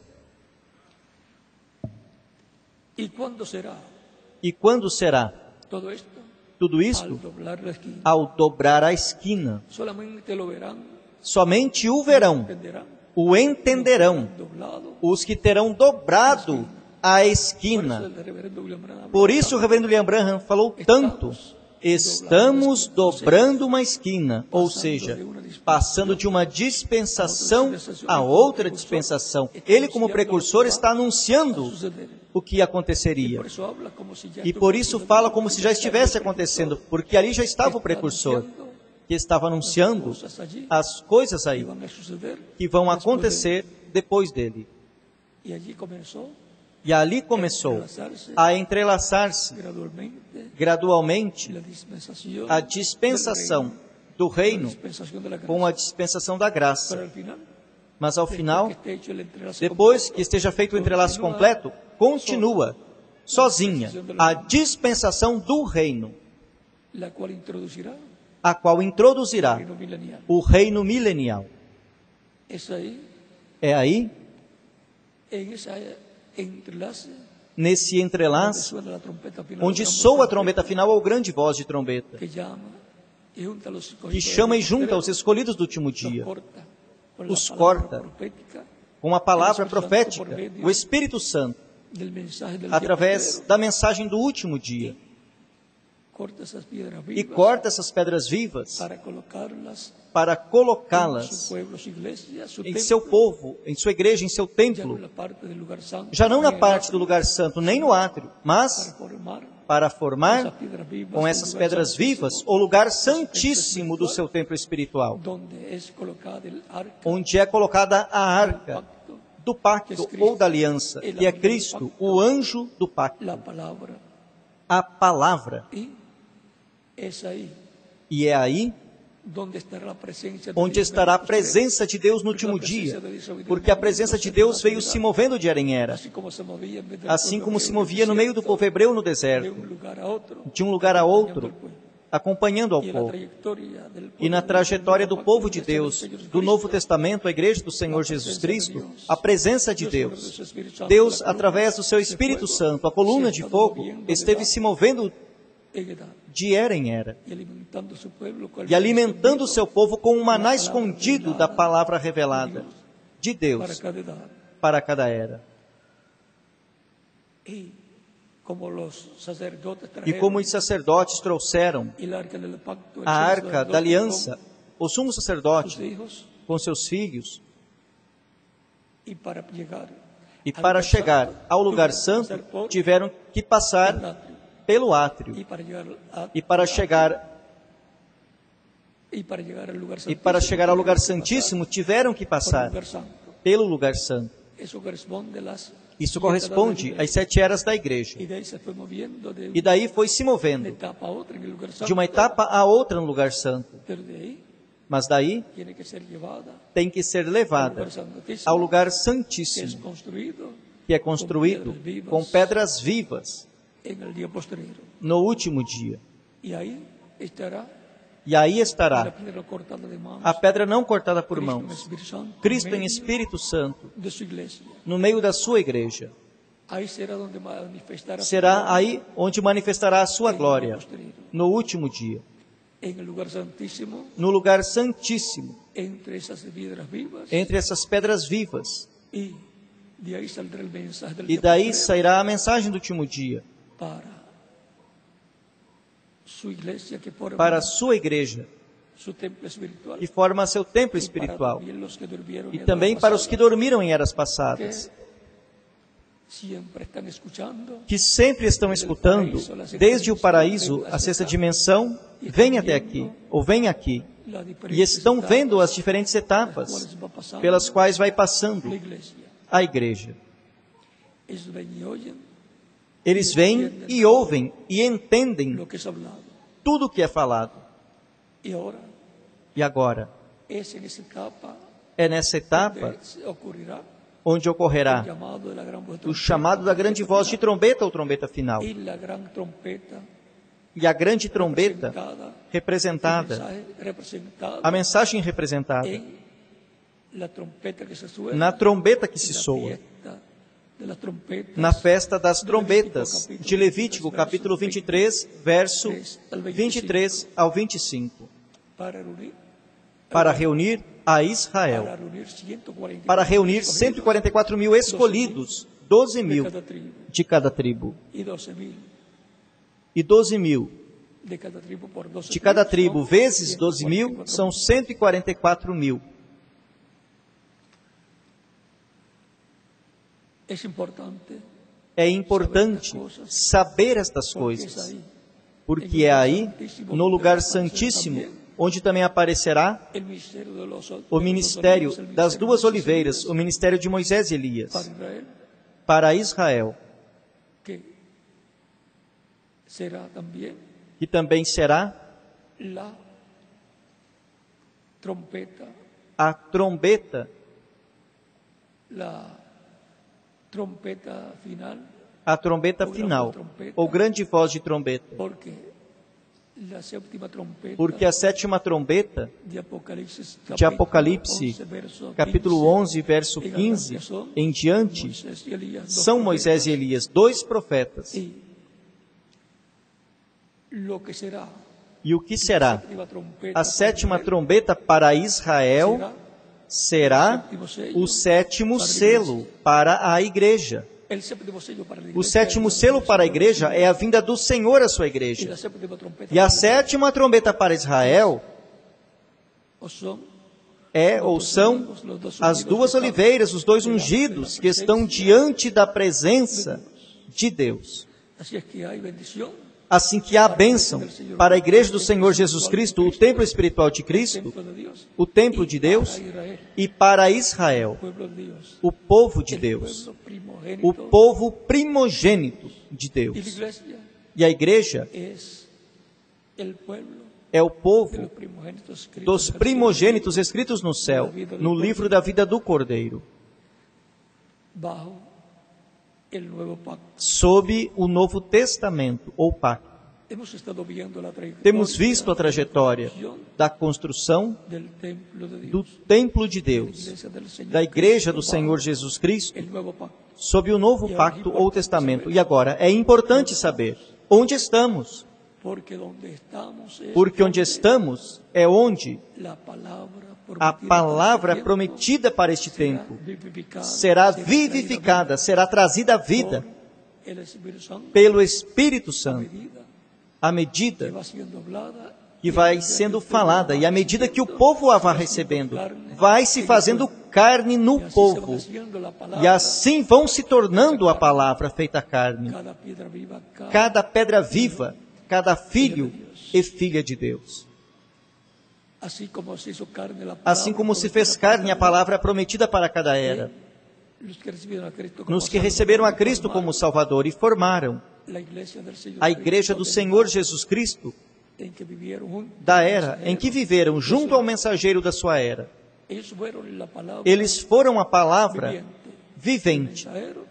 E quando será tudo isto? Ao dobrar a esquina. Somente o verão, o entenderão, os que terão dobrado a esquina. Por isso o reverendo William Branham falou tanto, estamos dobrando uma esquina, ou seja, passando de uma dispensação a outra dispensação. Ele, como precursor, está anunciando o que aconteceria. E por isso fala como se já estivesse acontecendo, porque ali já estava o precursor, que estava anunciando as coisas aí, que vão acontecer depois dele. E ali começou a entrelaçar-se gradualmente a dispensação do reino com a dispensação da graça. Mas ao final, depois que esteja feito o entrelaço completo, continua sozinha a dispensação do reino, a qual introduzirá o reino milenial. É aí, nesse entrelace, onde soa a trombeta final ou grande voz de trombeta, que chama e junta os escolhidos do último dia, os corta com a palavra profética, o Espírito Santo, através da mensagem do último dia, e corta essas pedras vivas para colocá-las em seu povo, em sua igreja, em seu templo, já não na parte do lugar santo, nem no átrio, mas para formar com essas pedras vivas o lugar santíssimo do seu templo espiritual, onde é colocada a arca do pacto ou da aliança, que é Cristo, o anjo do pacto, a palavra. E é aí onde estará a presença de Deus no último dia, porque a presença de Deus veio se movendo de era em era, assim como se movia no meio do povo hebreu no deserto, de um lugar a outro, acompanhando ao povo. E na trajetória do povo de Deus, do Novo Testamento, a igreja do Senhor Jesus Cristo, a presença de Deus, Deus, através do seu Espírito Santo, a coluna de fogo, esteve se movendo de era em era, e alimentando o seu povo com um maná escondido da palavra revelada de Deus para cada era. E como os sacerdotes trouxeram a arca da aliança, o sumo sacerdote com seus filhos, e para chegar ao lugar santo, tiveram que passar pelo átrio, e para chegar ao lugar santíssimo, tiveram que passar pelo lugar santo. Isso corresponde às 7 eras da igreja. E daí foi se movendo de uma etapa a outra no lugar santo. Mas daí tem que ser levada ao lugar santíssimo, que é construído com pedras vivas no último dia. E aí estará a pedra não cortada por mãos, Cristo em Espírito Santo, no meio da sua igreja. Será aí onde manifestará a sua glória, no último dia. No lugar santíssimo, entre essas pedras vivas. E daí sairá a mensagem do último dia, para a sua igreja, que forma seu templo espiritual, e também para os que dormiram em eras passadas, que sempre estão escutando, desde o paraíso, a sexta dimensão, vem até aqui, ou vem aqui, e estão vendo as diferentes etapas pelas quais vai passando a igreja. Eles vêm e ouvem e entendem tudo o que é falado. E agora, é nessa etapa onde ocorrerá o chamado da grande voz de trombeta ou trombeta final. E a grande trombeta representada, a mensagem representada na trombeta que se soa, na festa das trombetas, de Levítico, capítulo 23, verso 23 ao 25, para reunir a Israel, para reunir 144 mil escolhidos, 12 mil de cada tribo, e 12 mil de cada tribo, vezes 12 mil, são 144 mil. É importante saber estas coisas, porque é aí, no lugar santíssimo, onde também aparecerá o ministério das duas oliveiras, o ministério de Moisés e Elias, para Israel, que também será a trombeta final, ou grande voz de trombeta, Porque a sétima trombeta de Apocalipse, capítulo 11, verso 15 em diante, são Moisés e Elias, 2 profetas. E o que será? A sétima trombeta para Israel será o sétimo selo para a igreja. O sétimo selo para a igreja é a vinda do Senhor à sua igreja. E a sétima trombeta para Israel são as 2 oliveiras, os 2 ungidos que estão diante da presença de Deus. Assim que há bênção para a igreja do Senhor Jesus Cristo, o templo espiritual de Cristo, o templo de Deus, e para Israel, o povo de Deus, o povo primogênito de Deus. E a igreja é o povo dos primogênitos escritos no céu, no livro da vida do Cordeiro, sob o Novo Testamento, ou pacto. Temos visto a trajetória da construção do templo de Deus, da igreja do Senhor Jesus Cristo, sob o novo pacto ou testamento. E agora, é importante saber onde estamos. Porque onde estamos é onde a palavra prometida para este tempo será vivificada, será trazida à vida pelo Espírito Santo, à medida que vai sendo falada, e à medida que o povo a vai recebendo, vai se fazendo carne no povo, e assim vão se tornando a palavra feita carne. Cada pedra viva, cada filho e filha de Deus. Assim como se fez carne a palavra prometida para cada era, nos que receberam a Cristo como Salvador e formaram a igreja do Senhor Jesus Cristo, da era em que viveram junto ao mensageiro da sua era. Eles foram a palavra vivente,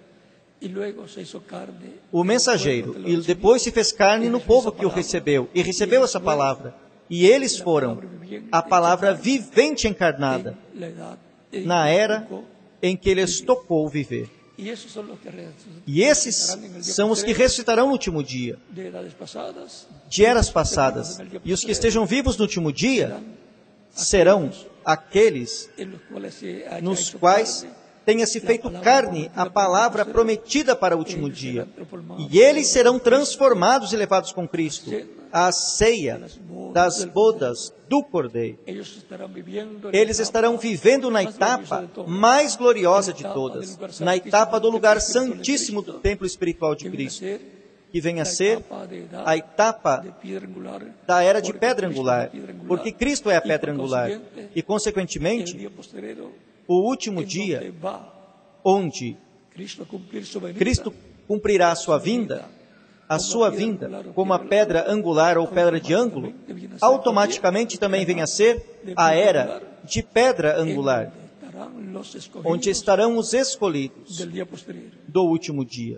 o mensageiro, e depois se fez carne no povo que o recebeu, e recebeu essa palavra. E eles foram a palavra vivente encarnada na era em que lhes tocou viver. E esses são os que ressuscitarão no último dia, de eras passadas. E os que estejam vivos no último dia serão aqueles nos quais tenha se feito carne a palavra prometida para o último dia. E eles serão transformados e levados com Cristo à ceia das bodas do Cordeiro. Eles estarão vivendo na etapa mais gloriosa de todas, na etapa do lugar santíssimo do templo espiritual de Cristo, que vem a ser a etapa da era de pedra angular, porque Cristo é a pedra angular, e, consequentemente, o último dia, onde Cristo cumprirá a sua vinda como a pedra angular ou pedra de ângulo, automaticamente também vem a ser a era de pedra angular, onde estarão os escolhidos do último dia.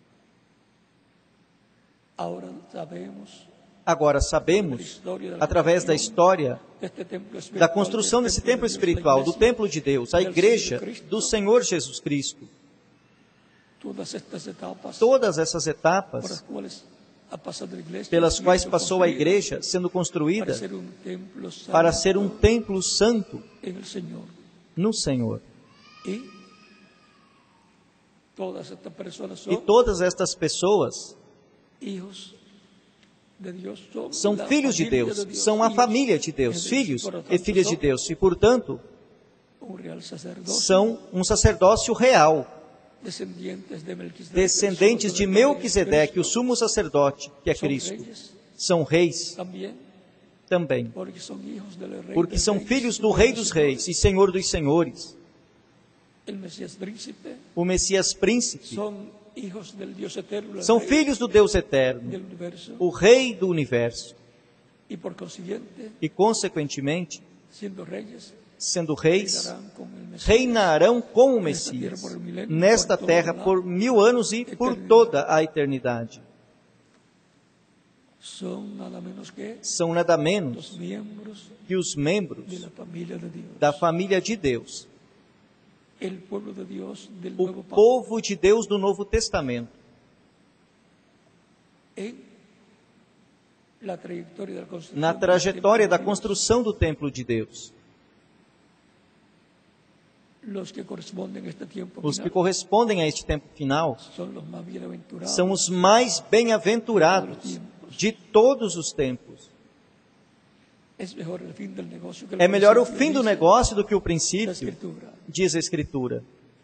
Agora sabemos, através da história da construção desse templo espiritual, do templo de Deus, a igreja do Senhor Jesus Cristo, todas essas etapas pelas quais passou a igreja sendo construída para ser um templo santo no Senhor. E todas estas pessoas são filhos de Deus, são a família de Deus, filhos e filhas de Deus, e, portanto, são um sacerdócio real, descendentes de Melquisedeque, o sumo sacerdote, que é Cristo. São reis também, porque são filhos do Rei dos Reis e Senhor dos Senhores. O Messias Príncipe são filhos do Deus Eterno, o Rei do Universo. E, consequentemente, sendo reis, reinarão com o Messias nesta terra por 1000 anos e por toda a eternidade. são nada menos que os membros da família de Deus, o povo de Deus do Novo Testamento. Na trajetória da construção do templo de Deus. Os que correspondem a este tempo final são os mais bem-aventurados de todos os tempos. É melhor o fim do negócio do que o princípio, diz a Escritura.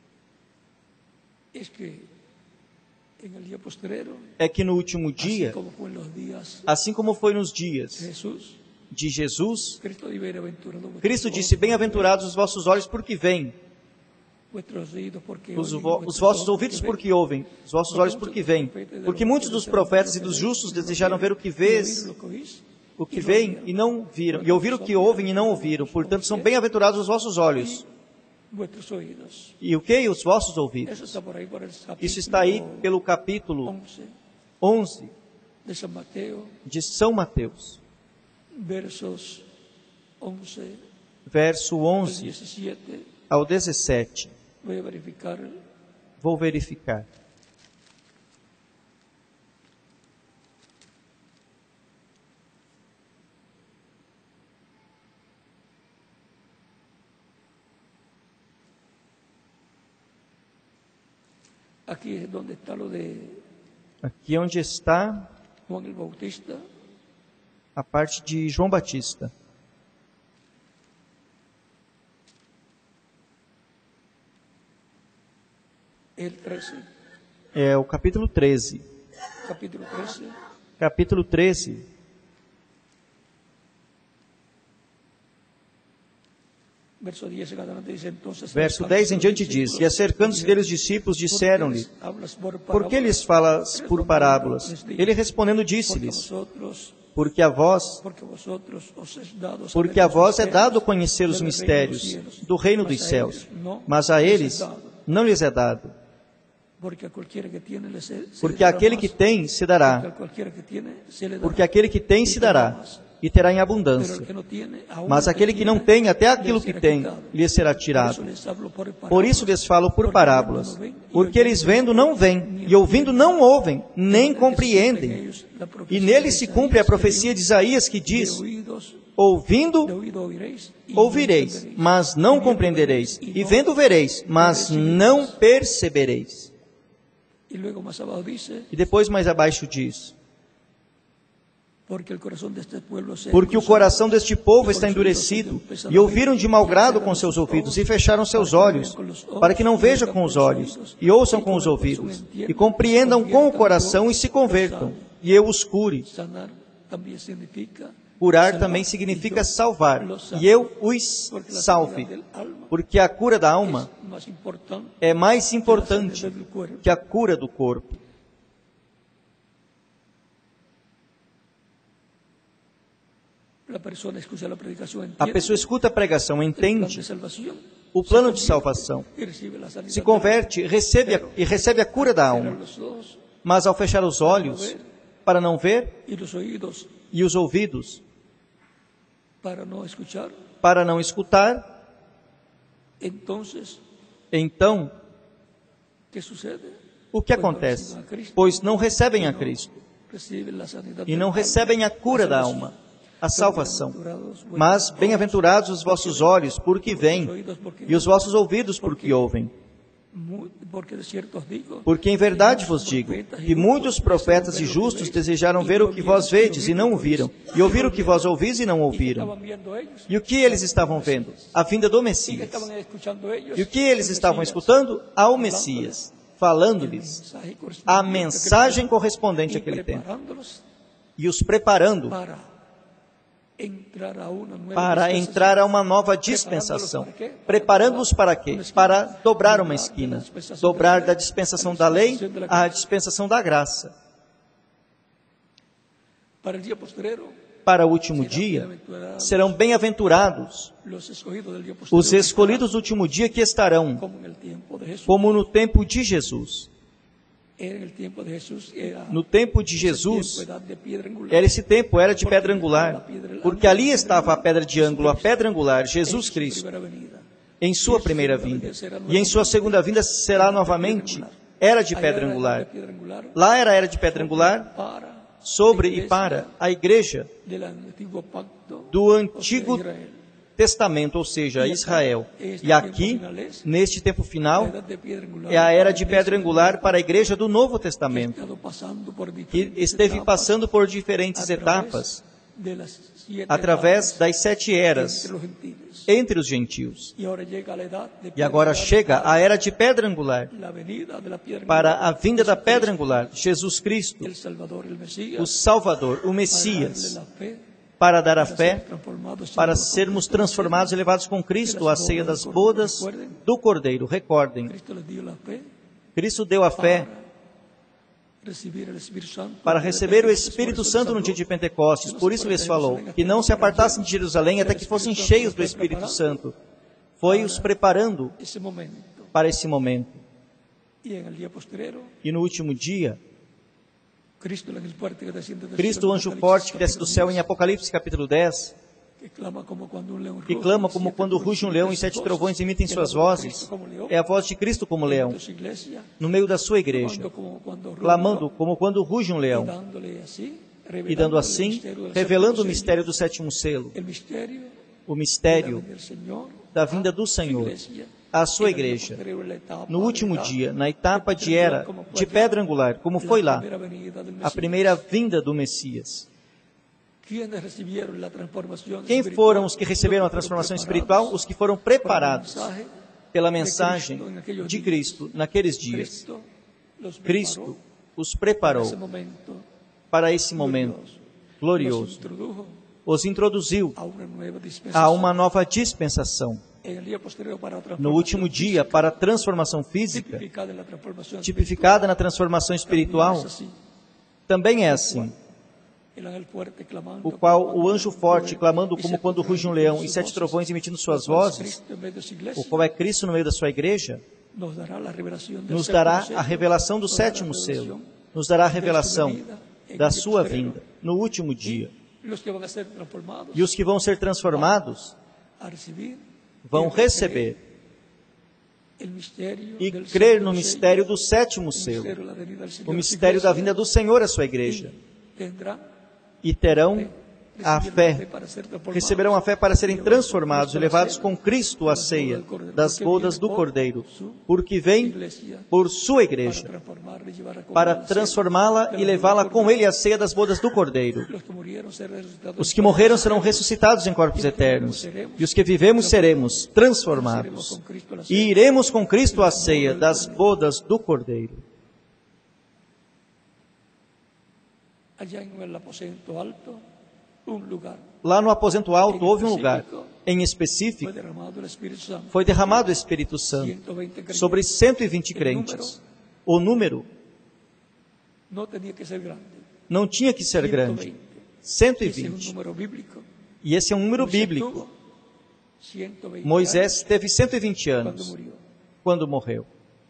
É que no último dia, assim como foi nos dias de Jesus, Cristo disse: bem-aventurados os vossos olhos porque veem, os vossos ouvidos porque ouvem, os vossos olhos porque veem. Porque muitos dos profetas e dos justos desejaram ver o que veem e não viram, e ouvir o que ouvem e não ouviram. Portanto, são bem-aventurados os vossos olhos. E o que? Os vossos ouvidos. Isso está aí pelo capítulo 11 de São Mateus. Verso 11 ao 17. Vou verificar. Aqui é onde está a parte de João Batista. É o capítulo 13. Capítulo 13. Verso 10 em diante diz: E acercando-se dele os discípulos, disseram-lhe: Por que lhes falas por parábolas? Ele respondendo disse-lhes: Porque a vós é dado conhecer os mistérios do reino dos céus, mas a eles não lhes é dado. Porque aquele que tem se dará, porque aquele que tem se dará, e terá em abundância. Mas aquele que não tem, até aquilo que tem, lhe será tirado. Por isso lhes falo por parábolas, porque eles vendo não veem, e ouvindo não ouvem, nem compreendem. E nele se cumpre a profecia de Isaías que diz: ouvindo, ouvireis, mas não compreendereis, e vendo vereis, mas não percebereis. E depois mais abaixo diz: Porque o coração deste povo está endurecido, e ouviram de mau grado com seus ouvidos, e fecharam seus olhos, para que não vejam com os olhos, e ouçam com os ouvidos, e compreendam com o coração, e se convertam, e eu os cure. Curar também significa salvar, e eu os salve, porque a cura da alma é mais importante que a cura do corpo. A pessoa escuta a pregação, entende o plano de salvação, se converte e recebe a cura da alma, mas ao fechar os olhos para não ver e os ouvidos para não escutar, então o que acontece? Pois não recebem a Cristo e não recebem a cura da alma, a salvação. Mas bem-aventurados os vossos olhos, porque veem, e os vossos ouvidos, porque ouvem. Porque em verdade vos digo, que muitos profetas e justos desejaram ver o que vós vedes e não o viram, e ouvir o que vós ouvis e não ouviram. E o que eles estavam vendo? A vinda do Messias. E o que eles estavam escutando? Ao Messias, falando-lhes a mensagem correspondente àquele tempo, e os preparando para entrar a uma nova dispensação. Preparando-os para quê? Para dobrar uma esquina. Dobrar da dispensação da lei à dispensação da graça. Para o último dia, serão bem-aventurados os escolhidos do último dia que estarão, como no tempo de Jesus. No tempo de Jesus, esse tempo era de pedra angular, porque ali estava a pedra de ângulo, a pedra angular, Jesus Cristo, em sua primeira vinda. E em sua segunda vinda será novamente era de pedra angular. Lá era de pedra angular sobre e para a igreja do Antigo Testamento, ou seja, Israel. E aqui, neste tempo final, é a era de pedra angular para a igreja do Novo Testamento, que esteve passando por diferentes etapas, através das 7 eras, entre os gentios. E agora chega a era de pedra angular, para a vinda da pedra angular, Jesus Cristo, o Salvador, o Messias, para dar a fé, para sermos transformados e levados com Cristo à ceia das bodas do Cordeiro. Recordem, Cristo deu a fé para receber o Espírito Santo no dia de Pentecostes. Por isso lhes falou que não se apartassem de Jerusalém até que fossem cheios do Espírito Santo. Foi os preparando para esse momento. E no último dia, Cristo, o anjo forte que desce do céu em Apocalipse capítulo 10, que clama como quando ruge um leão e 7 trovões emitem suas vozes, é a voz de Cristo como leão, no meio da sua igreja, clamando como quando ruge um leão, e dando assim, revelando o mistério do 7º selo, o mistério da vinda do Senhor à sua igreja, no último dia, na etapa de era de pedra angular, como foi lá, a primeira vinda do Messias. Quem foram os que receberam a transformação espiritual? Os que foram preparados pela mensagem de Cristo naqueles dias. Cristo os preparou para esse momento glorioso. Os introduziu a uma nova dispensação. No último dia, para a transformação física, tipificada na transformação espiritual, também é assim. O qual o anjo forte, clamando como quando ruge um leão, e 7 trovões emitindo suas vozes, o qual é Cristo no meio da sua igreja, nos dará a revelação do 7º selo, nos dará a revelação da sua vinda, no último dia. E os que vão ser transformados vão receber e crer no mistério do 7º selo, o mistério da vinda do Senhor à sua igreja. E terão a fé, receberão a fé para serem transformados e levados com Cristo à ceia das bodas do Cordeiro, porque vem por sua igreja, para transformá-la e levá-la com Ele à ceia das bodas do Cordeiro. Os que morreram serão ressuscitados em corpos eternos, e os que vivemos seremos transformados, e iremos com Cristo à ceia das bodas do Cordeiro. Lá no aposento alto houve um lugar, em específico, foi derramado o Espírito Santo sobre 120 crentes. O número não tinha que ser grande, 120. E esse é um número bíblico. Moisés teve 120 anos quando morreu.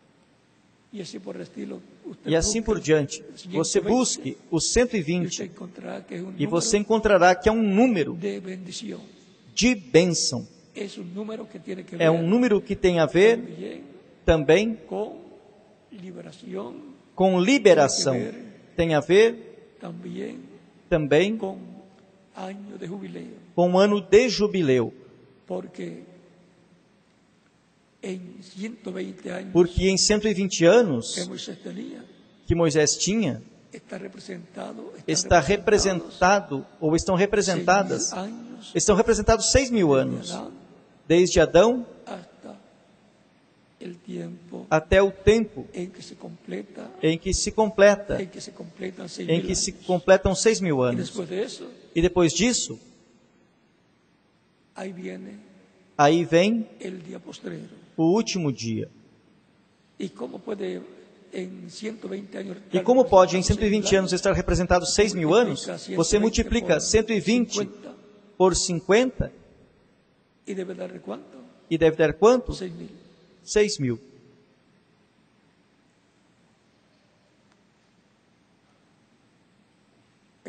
E assim por diante, você busque os 120 e você encontrará que é um número de bênção. É um número que tem a ver também com liberação. Tem a ver também com um ano de jubileu. Porque em 120 anos que Moisés tinha, está representado, ou estão representados 6.000 anos, desde Adão até o tempo em que se completam 6.000 anos. E depois disso, aí vem o último dia. E como pode em 120 anos estar representado 6.000 anos? Você multiplica 120 por 50 e deve dar quanto? 6.000.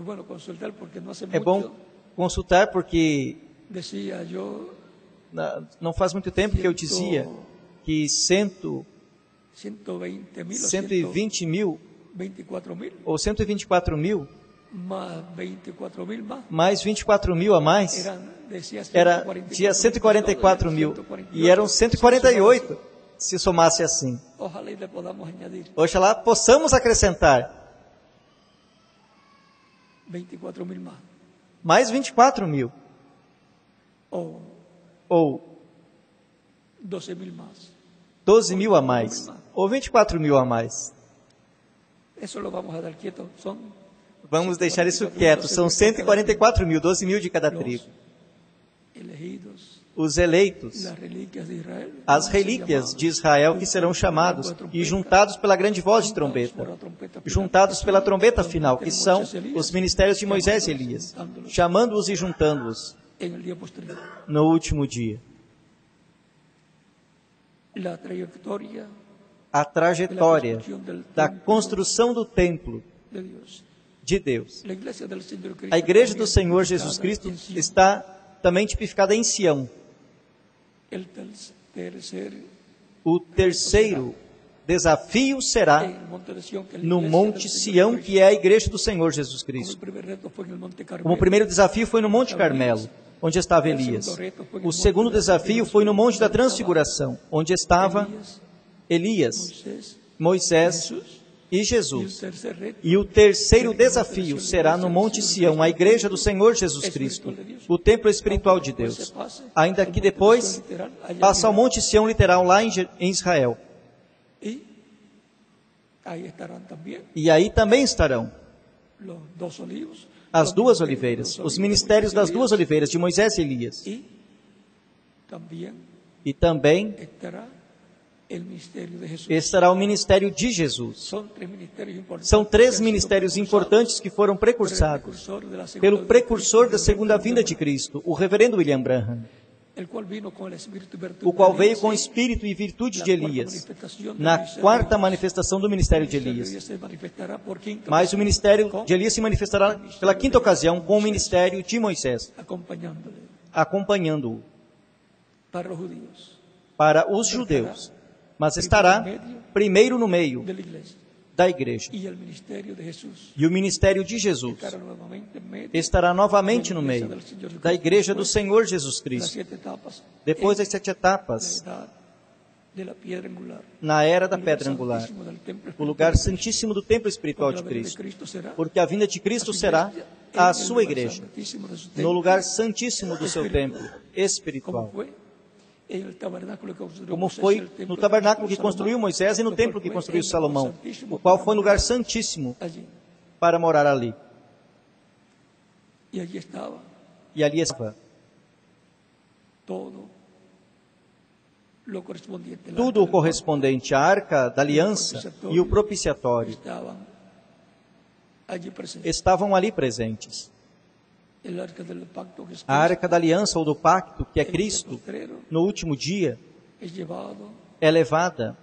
É bom consultar porque não faz muito tempo que eu dizia que 120 mil ou 124 mil mais 24 mil a mais tinha 144 mil e eram 148 se somasse assim. Oxalá possamos acrescentar mais 24 mil ou 12 mil a mais ou 24 mil a mais. Vamos deixar isso quieto. São 144 mil, 12 mil de cada tribo. Os eleitos, as relíquias de Israel que serão chamados e juntados pela grande voz de trombeta, juntados pela trombeta final, que são os ministérios de Moisés e Elias, chamando-os e juntando-os no último dia. A trajetória da construção do templo de Deus. A igreja do Senhor Jesus Cristo está também tipificada em Sião. O terceiro desafio será no Monte Sião, que é a igreja do Senhor Jesus Cristo. Como o primeiro desafio foi no Monte Carmelo, onde estava Elias. O segundo desafio foi no Monte da Transfiguração, onde estava Elias, Moisés e Jesus. E o terceiro desafio será no Monte Sião, a igreja do Senhor Jesus Cristo, o templo espiritual de Deus. Ainda que depois passa ao Monte Sião literal lá em Israel. E aí também estarão as duas oliveiras, os ministérios das duas oliveiras, de Moisés e Elias. E também estará o ministério de Jesus. São três ministérios importantes que foram precursados pelo precursor da segunda vinda de Cristo, o reverendo William Branham, o qual veio com espírito e virtude de Elias, na quarta manifestação do ministério de Elias. Mas o ministério de Elias se manifestará pela quinta ocasião com o ministério de Moisés, acompanhando-o para os judeus. Mas estará primeiro no meio da igreja. E o ministério de Jesus estará novamente no meio da igreja do Senhor Jesus Cristo. Depois das 7 etapas, na era da pedra angular, o lugar santíssimo do templo espiritual de Cristo. Porque a vinda de Cristo será a sua igreja, no lugar santíssimo do seu templo espiritual. Como foi no tabernáculo que construiu Moisés e no templo que construiu Salomão, o qual foi um lugar santíssimo para morar ali. E ali estava tudo o correspondente à arca da aliança e o propiciatório estavam ali presentes. A arca da aliança ou do pacto, que é Cristo, no último dia, é levada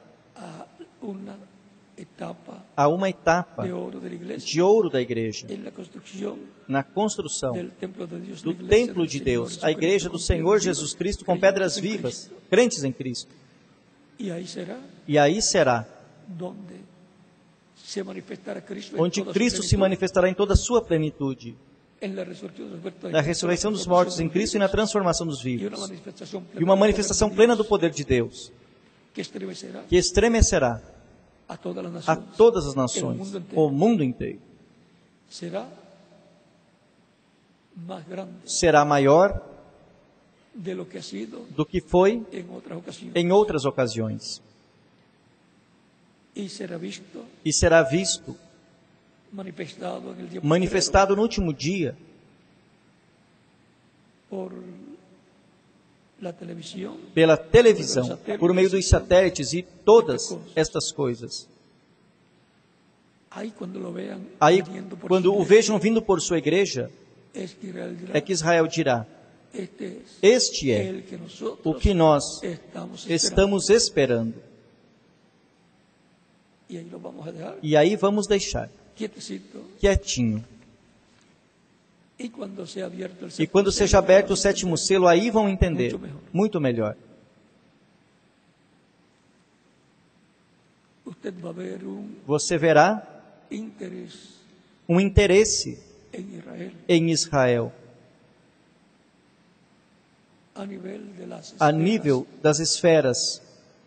a uma etapa de ouro da igreja, na construção do templo de Deus, a igreja do Senhor Jesus Cristo com pedras vivas, crentes em Cristo. E aí será onde Cristo se manifestará em toda a sua plenitude, na ressurreição dos mortos em Cristo e na transformação dos vivos, e uma manifestação plena do poder de Deus, que estremecerá a todas as nações, o mundo inteiro. Será maior do que foi em outras ocasiões. E será visto manifestado no último dia pela televisão, por meio dos satélites e todas estas coisas. Aí, quando o vejam vindo por sua igreja, é que Israel dirá: este é o que nós estamos esperando. E aí vamos deixar quietinho. E quando seja aberto o sétimo selo, aí vão entender muito melhor. Você verá um interesse em Israel a nível das esferas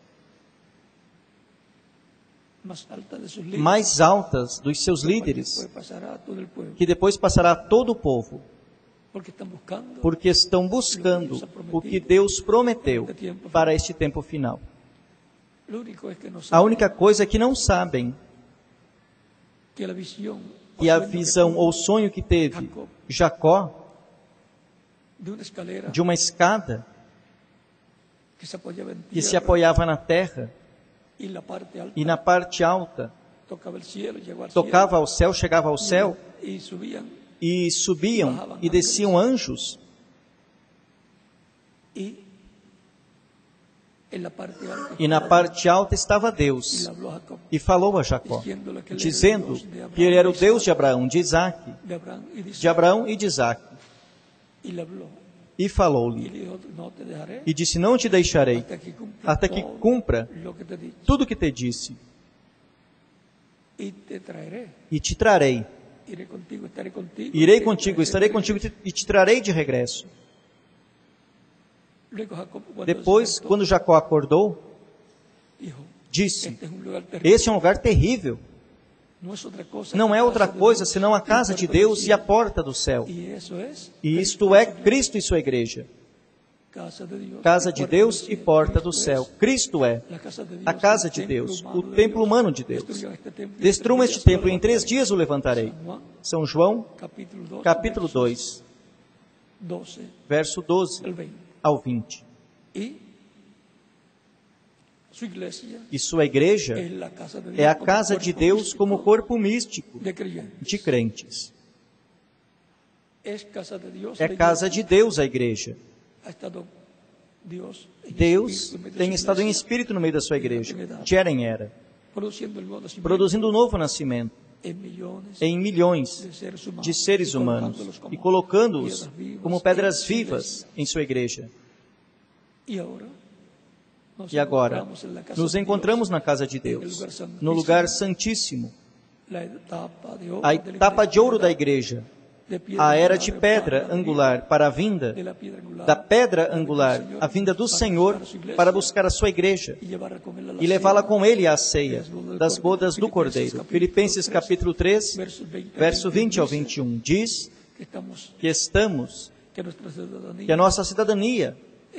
mais altas dos seus líderes, que depois passará a todo o povo, porque estão buscando o que Deus prometeu para este tempo final. A única coisa é que não sabem que a visão ou sonho que teve Jacó de uma escada que se apoiava na terra e na parte alta tocava ao céu, chegava ao céu, e subiam e desciam anjos, e na parte alta estava Deus, e falou a Jacó, dizendo que ele era o Deus de Abraão, de Isaac, de Abraão e de Isaac. E falou-lhe, e disse, não te deixarei, até que cumpra tudo o que te disse. E te trarei. Irei contigo, estarei contigo e te trarei de regresso. Depois, quando Jacó acordou, disse, este é um lugar terrível. Não é outra coisa senão a casa de Deus e a porta do céu. E isto é Cristo e sua igreja. Casa de Deus e porta do céu. Cristo é a casa de Deus, o templo humano de Deus. Destruam este templo e em 3 dias o levantarei. São João, capítulo 2, verso 12 ao 20. E sua igreja é a casa de Deus como corpo místico de crentes. É casa de Deus a igreja. Deus tem estado em espírito no meio da sua igreja. Jeren era. Produzindo um novo nascimento em milhões de seres humanos e colocando-os como pedras vivas em sua igreja. E agora, nos encontramos na casa de Deus, no lugar santíssimo, a etapa de ouro da igreja, a era de pedra angular para a vinda, da pedra angular, a vinda do Senhor para buscar a sua igreja e levá-la com ele à ceia das bodas do Cordeiro. Filipenses capítulo 3, verso 20 ao 21, diz que que a nossa cidadania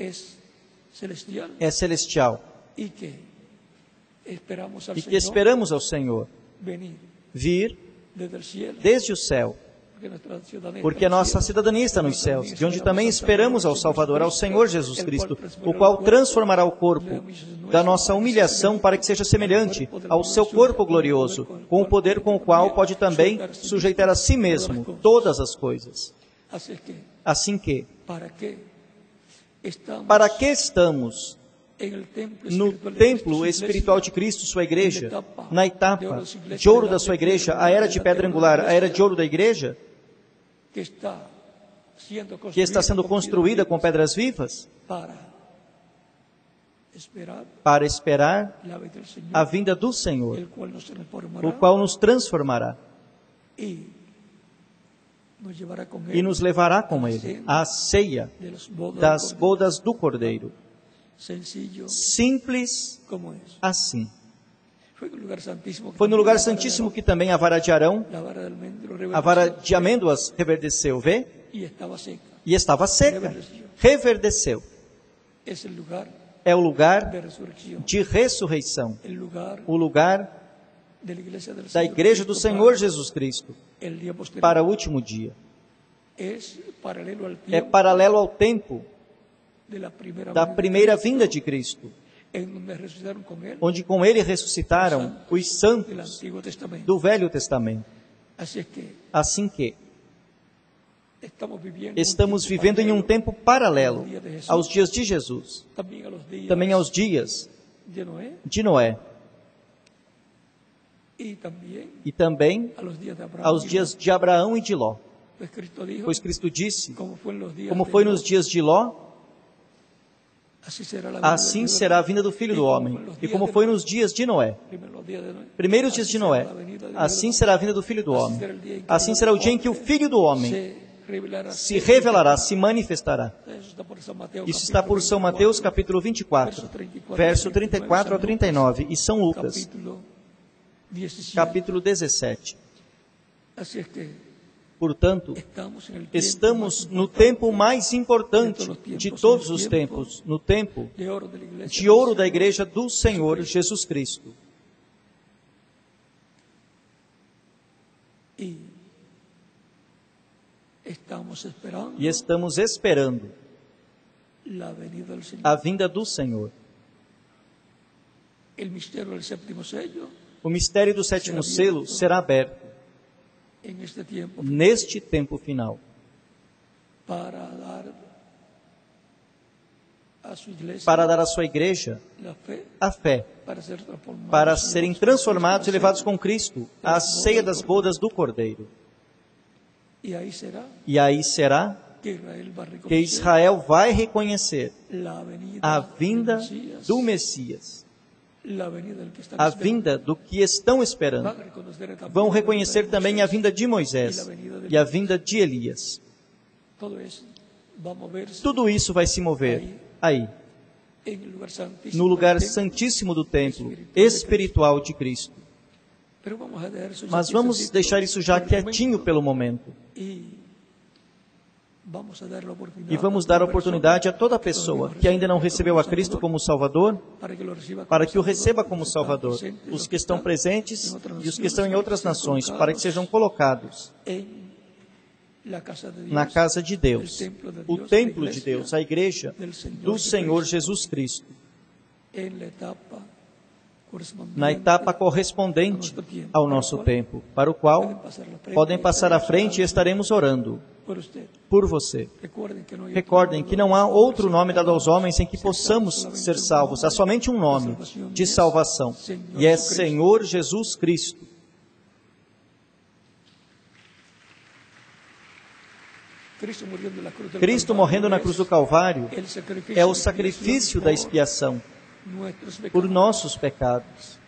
é celestial e que esperamos ao Senhor vir desde o céu, porque a nossa cidadania está nos céus, de onde também esperamos ao Salvador, ao Senhor Jesus Cristo, o qual transformará o corpo da nossa humilhação para que seja semelhante ao seu corpo glorioso, com o poder com o qual pode também sujeitar a si mesmo todas as coisas. Assim que, para que estamos no templo espiritual de Cristo, sua igreja, na etapa de ouro da sua igreja, a era de pedra angular, a era de ouro da igreja, que está sendo construída com pedras vivas, para esperar a vinda do Senhor, o qual nos transformará e nos levará com Ele à ceia das bodas do Cordeiro. Simples assim. Foi no lugar santíssimo que também a vara de Arão, a vara de amêndoas reverdeceu, vê? E estava seca. Reverdeceu. É o lugar de ressurreição. O lugar da igreja do Senhor Jesus Cristo para o último dia. É paralelo ao tempo da primeira vinda de Cristo, onde com ele ressuscitaram os santos do Velho Testamento. Assim que estamos vivendo em um tempo paralelo aos dias de Jesus, também aos dias de Noé, e também aos dias de Abraão e de Ló. Pois Cristo disse, como foi nos dias de Ló, assim será a vinda do Filho do Homem. E como foi nos dias de Noé, primeiros dias de Noé, assim será a vinda do Filho do Homem. Assim será o dia em que o Filho do Homem se revelará, se manifestará. Isso está por São Mateus, capítulo 24, verso 34 ao 39, e São Lucas, capítulo 17. Portanto, estamos no tempo mais importante de todos os tempos, no tempo de ouro da Igreja do Senhor Jesus Cristo. E estamos esperando a vinda do Senhor. O mistério do sétimo selo será aberto neste tempo final, para dar à sua igreja a fé, para serem transformados e levados com Cristo à ceia das bodas do Cordeiro. E aí será que Israel vai reconhecer a vinda do Messias, a vinda do que estão esperando. Vão reconhecer também a vinda de Moisés e a vinda de Elias. Tudo isso vai se mover aí, no lugar santíssimo do templo espiritual de Cristo. Mas vamos deixar isso já quietinho pelo momento. E vamos dar a oportunidade a toda pessoa que ainda não recebeu a Cristo como Salvador, para que o receba como Salvador. Os que estão presentes e os que estão em outras nações, para que sejam colocados na casa de Deus, o templo de Deus, a igreja do Senhor Jesus Cristo, na etapa correspondente ao nosso tempo, para o qual podem passar à frente e estaremos orando por você. Recordem que não há outro nome dado aos homens em que possamos ser salvos. Há somente um nome de salvação, e é Senhor Jesus Cristo. Cristo morrendo na cruz do Calvário é o sacrifício da expiação por nossos pecados.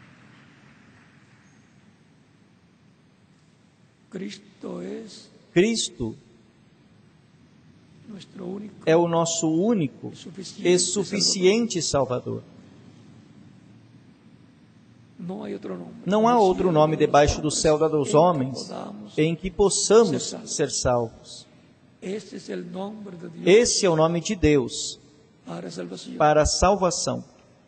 Cristo é o nosso único e suficiente Salvador. Não há outro nome debaixo do céu dado aos homens em que possamos ser salvos. Esse é o nome de Deus para a salvação.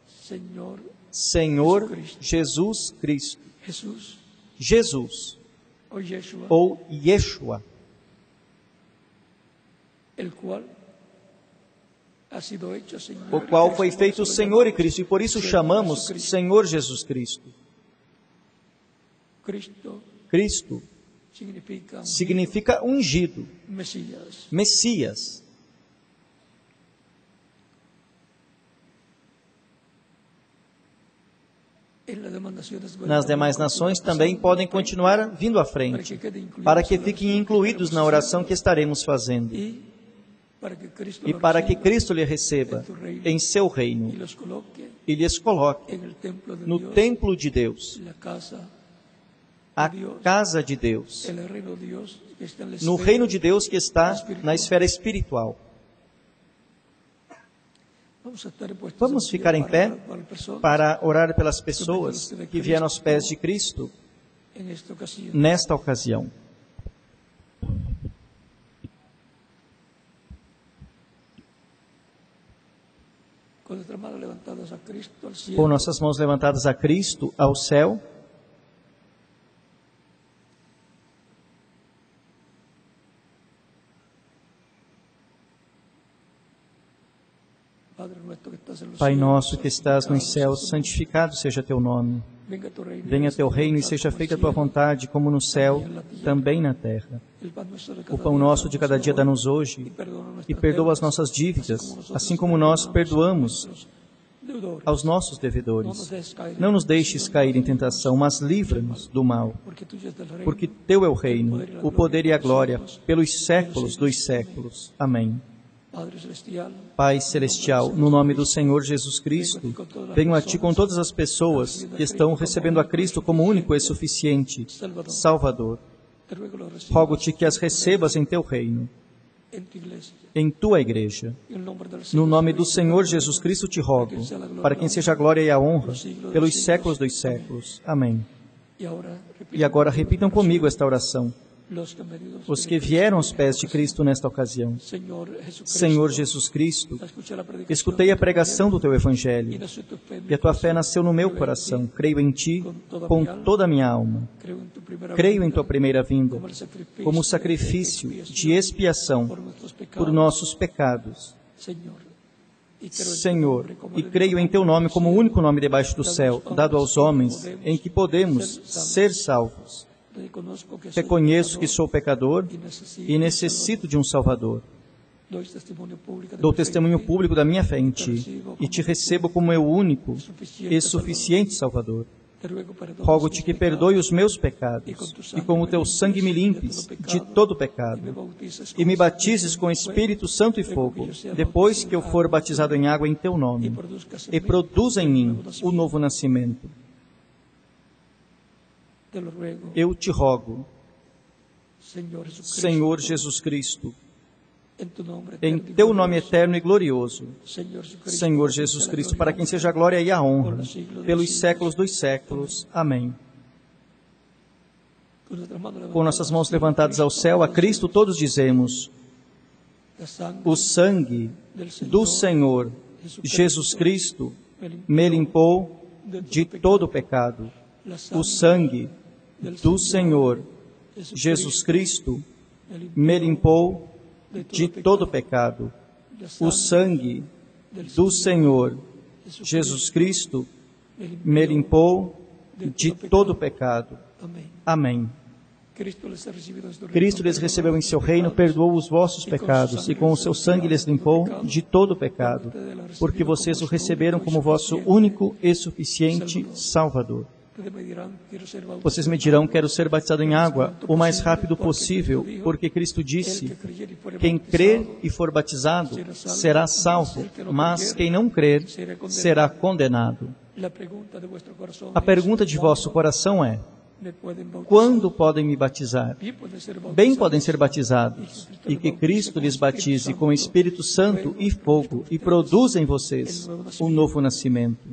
Senhor Jesus Cristo. Jesus ou Yeshua, o qual foi feito Senhor e Cristo, e por isso chamamos Senhor Jesus Cristo. Cristo significa ungido, Messias. Nas demais nações também podem continuar vindo à frente, para que fiquem incluídos na oração que estaremos fazendo, e para que Cristo lhe receba em seu reino e lhes coloque no templo de Deus, a casa de Deus, no reino de Deus que está na esfera espiritual. Vamos ficar em pé para orar pelas pessoas que vieram aos pés de Cristo nesta ocasião. Com nossas mãos levantadas a Cristo, ao céu, Pai nosso que estás nos céus, santificado seja teu nome. Venha teu reino e seja feita a tua vontade, como no céu, também na terra. O pão nosso de cada dia dá-nos hoje, e perdoa as nossas dívidas, assim como nós perdoamos aos nossos devedores. Não nos deixes cair em tentação, mas livra-nos do mal. Porque Teu é o reino, o poder e a glória, pelos séculos dos séculos. Amém. Pai Celestial, no nome do Senhor Jesus Cristo, venho a Ti com todas as pessoas que estão recebendo a Cristo como único e suficiente Salvador. Rogo-Te que as recebas em Teu reino, em Tua Igreja. No nome do Senhor Jesus Cristo te rogo, para quem seja a glória e a honra, pelos séculos dos séculos. Amém. E agora repitam comigo esta oração. Os que vieram aos pés de Cristo nesta ocasião. Senhor Jesus Cristo, escutei a pregação do Teu Evangelho, e a Tua fé nasceu no meu coração. Creio em Ti com toda a minha alma. Creio em Tua primeira vinda, como sacrifício de expiação por nossos pecados. Senhor, e creio em Teu nome como o único nome debaixo do céu, dado aos homens, em que podemos ser salvos. Reconheço que sou pecador e necessito de um Salvador. Dou testemunho público da minha fé em Ti e Te recebo como meu único e suficiente Salvador. Rogo-Te que perdoe os meus pecados e com o Teu sangue me limpes de todo pecado e me batizes com Espírito Santo e fogo, depois que eu for batizado em água em Teu nome, e produza em mim o novo nascimento. Eu Te rogo, Senhor Jesus Cristo, em Teu nome eterno e glorioso, Senhor Jesus Cristo, para quem seja a glória e a honra, pelos séculos dos séculos. Amém. Com nossas mãos levantadas ao céu, a Cristo todos dizemos: o sangue do Senhor Jesus Cristo me limpou de todo pecado. O sangue do Senhor Jesus Cristo me limpou de todo pecado. O sangue do Senhor Jesus Cristo me limpou de todo pecado. Amém. Cristo lhes recebeu em seu reino, perdoou os vossos pecados e com o seu sangue lhes limpou de todo pecado, porque vocês o receberam como vosso único e suficiente Salvador. Vocês me dirão, quero ser batizado em água o mais rápido possível, porque Cristo disse, quem crer e for batizado será salvo, mas quem não crer será condenado. A pergunta de vosso coração é, quando podem me batizar? Bem podem ser batizados, e que Cristo lhes batize com o Espírito Santo e fogo, e produza em vocês um novo nascimento.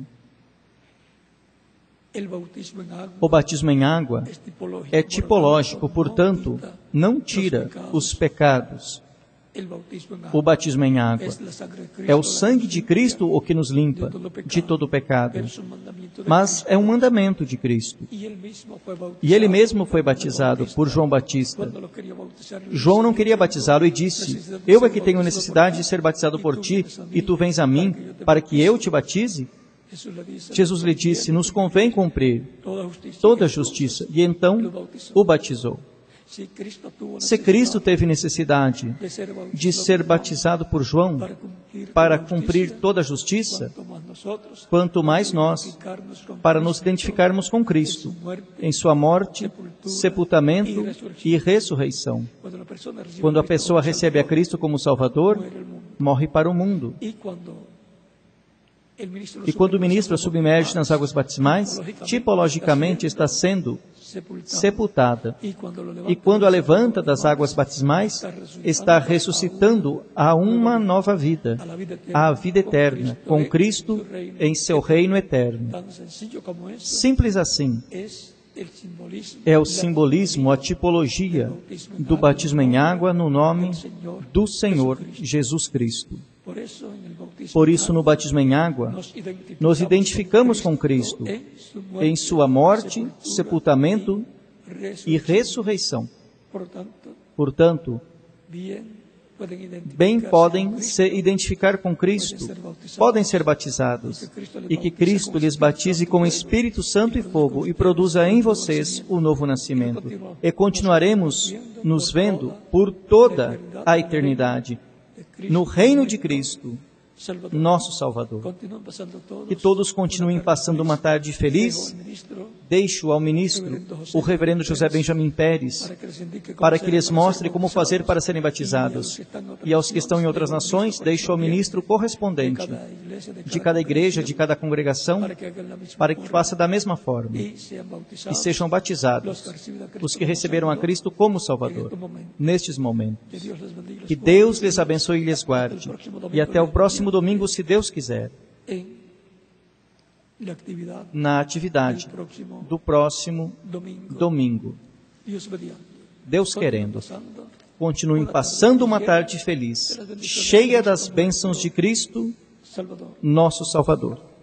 O batismo em água é tipológico, portanto, não tira os pecados. O batismo em água é o sangue de Cristo o que nos limpa de todo pecado. Mas é um mandamento de Cristo. E Ele mesmo foi batizado por João Batista. João não queria batizá-lo e disse, eu é que tenho necessidade de ser batizado por ti, e tu vens a mim para que eu te batize? Jesus lhe disse, nos convém cumprir toda a justiça, e então o batizou. Se Cristo teve necessidade de ser batizado por João para cumprir toda a justiça, quanto mais nós, para nos identificarmos com Cristo, em sua morte, sepultamento e ressurreição. Quando a pessoa recebe a Cristo como Salvador, morre para o mundo. E quando o ministro a submerge nas águas batismais, tipologicamente está sendo sepultada. E quando a levanta das águas batismais, está ressuscitando a uma nova vida, a vida eterna, com Cristo em seu reino eterno. Simples assim. É o simbolismo, a tipologia do batismo em água no nome do Senhor Jesus Cristo. Por isso, no batismo em água, nos identificamos com Cristo em sua morte, sepultamento e ressurreição. Portanto, bem podem se identificar com Cristo, podem ser batizados, e que Cristo lhes batize com Espírito Santo e fogo e produza em vocês o novo nascimento. E continuaremos nos vendo por toda a eternidade, no reino de Cristo, nosso Salvador. Que todos continuem passando uma tarde feliz. Deixo ao ministro, o reverendo José Benjamin Pérez, para que lhes mostre como fazer para serem batizados. E aos que estão em outras nações, deixo ao ministro correspondente de cada igreja, de cada congregação, para que faça da mesma forma e sejam batizados os que receberam a Cristo como Salvador, nestes momentos. Que Deus lhes abençoe e lhes guarde. E até o próximo domingo, se Deus quiser, na atividade do próximo domingo. Deus querendo, continuem passando uma tarde feliz, cheia das bênçãos de Cristo, nosso Salvador.